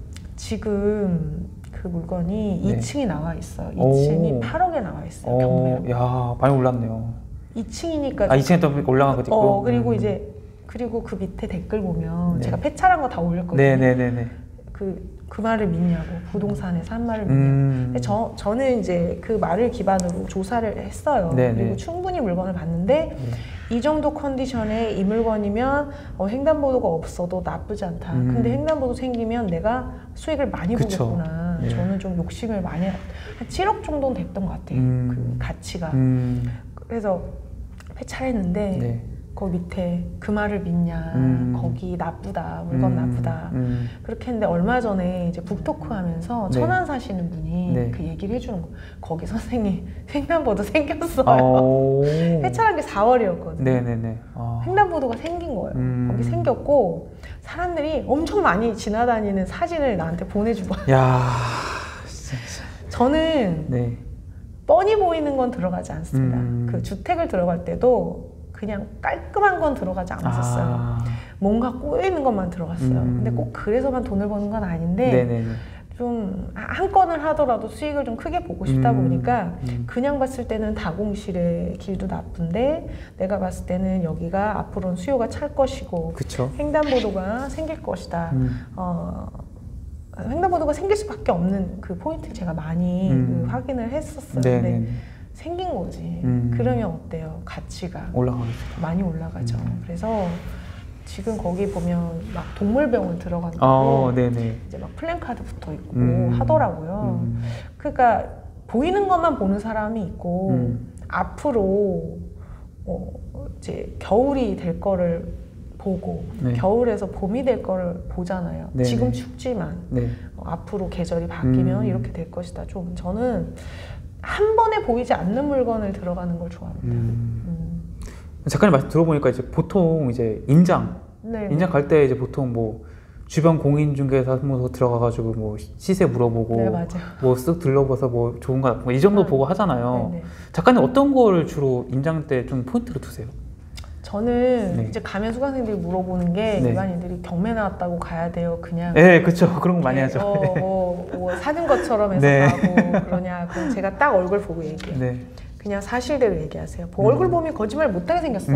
지금 그 물건이 네. 2층이 나와 있어요. 2층이 8억에 나와 있어요. 경매로. 야, 많이 올랐네요. 2층이니까. 아, 2층에 또 올라간 것도 있고. 그리고 이제 그리고 그 밑에 댓글 보면 네. 제가 폐차한 거 다 올렸거든요. 네네네네. 그 말을 믿냐고 부동산에서 한 말을 믿냐고. 근데 저는 이제 그 말을 기반으로 조사를 했어요. 네네. 그리고 충분히 물건을 봤는데 이 정도 컨디션에 이 물건이면 횡단보도가 없어도 나쁘지 않다. 근데 횡단보도 생기면 내가 수익을 많이 그쵸. 보겠구나. 네. 저는 좀 욕심을 많이 한 7억 정도는 됐던 것 같아요. 그 가치가. 그래서 폐차를 했는데 네. 거기 밑에 그 말을 믿냐, 거기 나쁘다, 물건 나쁘다 그렇게 했는데 얼마 전에 이제 북토크 하면서 네. 천안 사시는 분이 네. 그 얘기를 해주는 거. 거기 선생님 횡단보도 생겼어요. 폐차한 게 4월이었거든요. 네네네. 횡단보도가 생긴 거예요. 거기 생겼고 사람들이 엄청 많이 지나다니는 사진을 나한테 보내준 거예요. 야, 저는 네. 뻔히 보이는 건 들어가지 않습니다. 그 주택을 들어갈 때도 그냥 깔끔한 건 들어가지 않았었어요. 뭔가 꼬여있는 것만 들어갔어요. 근데 꼭 그래서만 돈을 버는 건 아닌데 네네네. 좀 한 건을 하더라도 수익을 좀 크게 보고 싶다 보니까 그냥 봤을 때는 다공실의 길도 나쁜데 내가 봤을 때는 여기가 앞으로는 수요가 찰 것이고 그쵸. 횡단보도가 생길 것이다. 횡단보도가 생길 수밖에 없는 그 포인트 제가 많이 그 확인을 했었어요. 근데 생긴 거지. 그러면 어때요? 가치가 올라가겠죠. 많이 올라가죠. 그래서 지금 거기 보면 막 동물병원 들어간다고 네네. 이제 막 플랜카드 붙어 있고 하더라고요. 그러니까 보이는 것만 보는 사람이 있고 앞으로 이제 겨울이 될 거를 보고 네. 겨울에서 봄이 될 거를 보잖아요. 네네. 지금 춥지만 네. 앞으로 계절이 바뀌면 이렇게 될 것이다. 좀 저는 한 번에 보이지 않는 물건을 들어가는 걸 좋아합니다. 작가님 말씀 들어보니까 이제 보통 이제 인장 갈 때 이제 보통 뭐 주변 공인중개사무소 들어가가지고 뭐 시세 물어보고 네, 맞아요. 뭐 쓱 둘러봐서 뭐 좋은가 뭐 이 정도 보고 하잖아요. 네네. 작가님 어떤 걸 주로 인장 때 좀 포인트로 두세요? 저는 네. 이제 가면 수강생들이 물어보는 게 네. 일반인들이 경매 나왔다고 가야 돼요. 그냥 네, 그렇죠. 그런 거 많이 이렇게, 하죠. 뭐 사는 것처럼 해서 네. 가고 그러냐. 그럼 제가 딱 얼굴 보고 얘기해요. 네. 그냥 사실대로 얘기하세요. 얼굴 보면 거짓말 못하게 생겼어.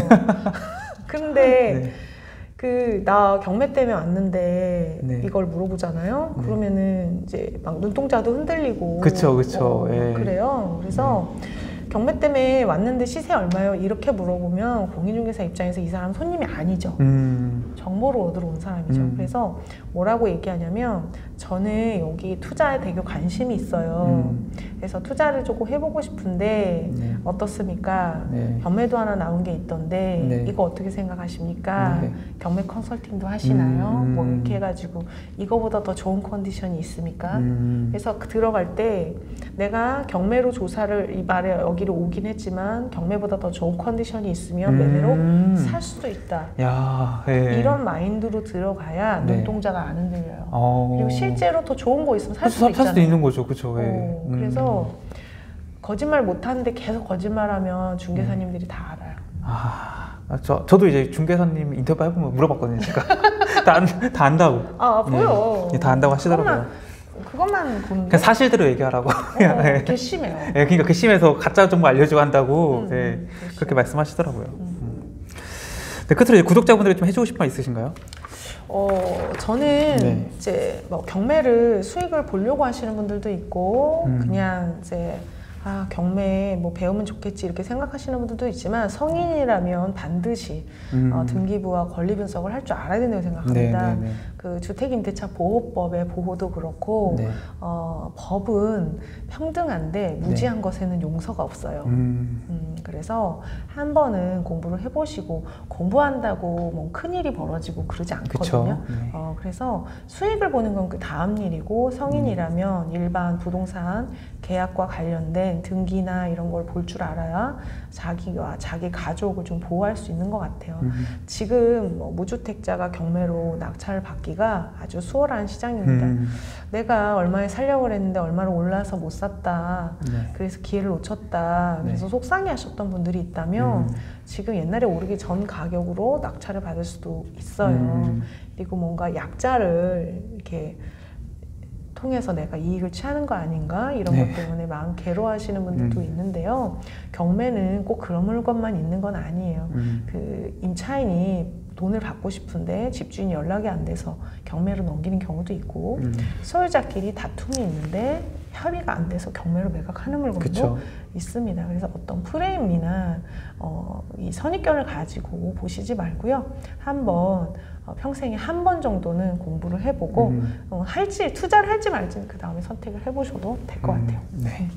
근데 네. 나 경매 때문에 왔는데 네. 이걸 물어보잖아요. 네. 그러면은 이제 막 눈동자도 흔들리고. 그쵸. 예. 그래요. 그래서 경매 때문에 왔는데 시세 얼마요? 이렇게 물어보면 공인중개사 입장에서 이 사람 손님이 아니죠. 정보를 얻으러 온 사람이죠. 그래서 뭐라고 얘기하냐면 저는 여기 투자에 되게 관심이 있어요. 그래서 투자를 조금 해보고 싶은데 네. 어떻습니까? 네. 경매도 하나 나온 게 있던데 네. 이거 어떻게 생각하십니까? 네. 경매 컨설팅도 하시나요? 뭐 이렇게 해가지고 이거보다 더 좋은 컨디션이 있습니까? 그래서 들어갈 때 내가 경매로 조사를 이 말에 여기를 오긴 했지만 경매보다 더 좋은 컨디션이 있으면 매매로 살 수도 있다. 야, 예. 이런 마인드로 들어가야 네. 눈동자가 안 흔들려요. 어. 그리고 실제로 더 좋은 거 있으면 살 수도 살 있잖아요. 수도 있는 거죠, 그렇죠. 예. 그래서 거짓말 못하는데 계속 거짓말하면 중개사님들이 다 알아요. 저도 이제 중개사님 인터뷰 해보면 물어봤거든요, 제가. 다 안다고. 보여. 예, 다 안다고 하시더라고요. 그것만 보는데. 그냥 사실대로 얘기하라고. 예. 괘씸해요. 예, 그러니까 괘씸해서 가짜 정보 알려주고 한다고 예, 괘씸해. 그렇게 말씀하시더라고요. 네, 끝으로 이제 구독자분들이 좀 해주고 싶은 말 있으신가요? 저는 네. 이제 뭐 경매를 수익을 보려고 하시는 분들도 있고 그냥 이제 경매 뭐 배우면 좋겠지 이렇게 생각하시는 분들도 있지만 성인이라면 반드시 등기부와 권리 분석을 할 줄 알아야 된다고 생각합니다. 네. 그 주택임대차 보호법의 보호도 그렇고 네. 법은 평등한데 무지한 것에는 용서가 없어요. 그래서 한 번은 공부를 해보시고 공부한다고 뭐 큰일이 벌어지고 그러지 않거든요. 네. 그래서 수익을 보는 건 그 다음 일이고 성인이라면 일반 부동산 계약과 관련된 등기나 이런 걸 볼 줄 알아야 자기와 자기 가족을 좀 보호할 수 있는 것 같아요. 지금 뭐 무주택자가 경매로 낙찰을 받기가 아주 수월한 시장입니다. 내가 얼마에 살려고 그랬는데 얼마로 올라서 못 샀다. 네. 그래서 기회를 놓쳤다. 그래서 네. 속상해 하셨던 분들이 있다면 지금 옛날에 오르기 전 가격으로 낙찰을 받을 수도 있어요. 그리고 뭔가 약자를 이렇게 통해서 내가 이익을 취하는 거 아닌가 이런 네. 것 때문에 마음 괴로워하시는 분들도 있는데요. 경매는 꼭 그런 물건만 있는 건 아니에요. 그 임차인이 돈을 받고 싶은데 집주인이 연락이 안 돼서 경매로 넘기는 경우도 있고 소유자끼리 다툼이 있는데 협의가 안 돼서 경매로 매각하는 물건도 그쵸. 있습니다. 그래서 어떤 프레임이나 이 선입견을 가지고 보시지 말고요. 한번 평생에 한 번 정도는 공부를 해보고 투자를 할지 말지는 그 다음에 선택을 해보셔도 될 것 같아요. 네.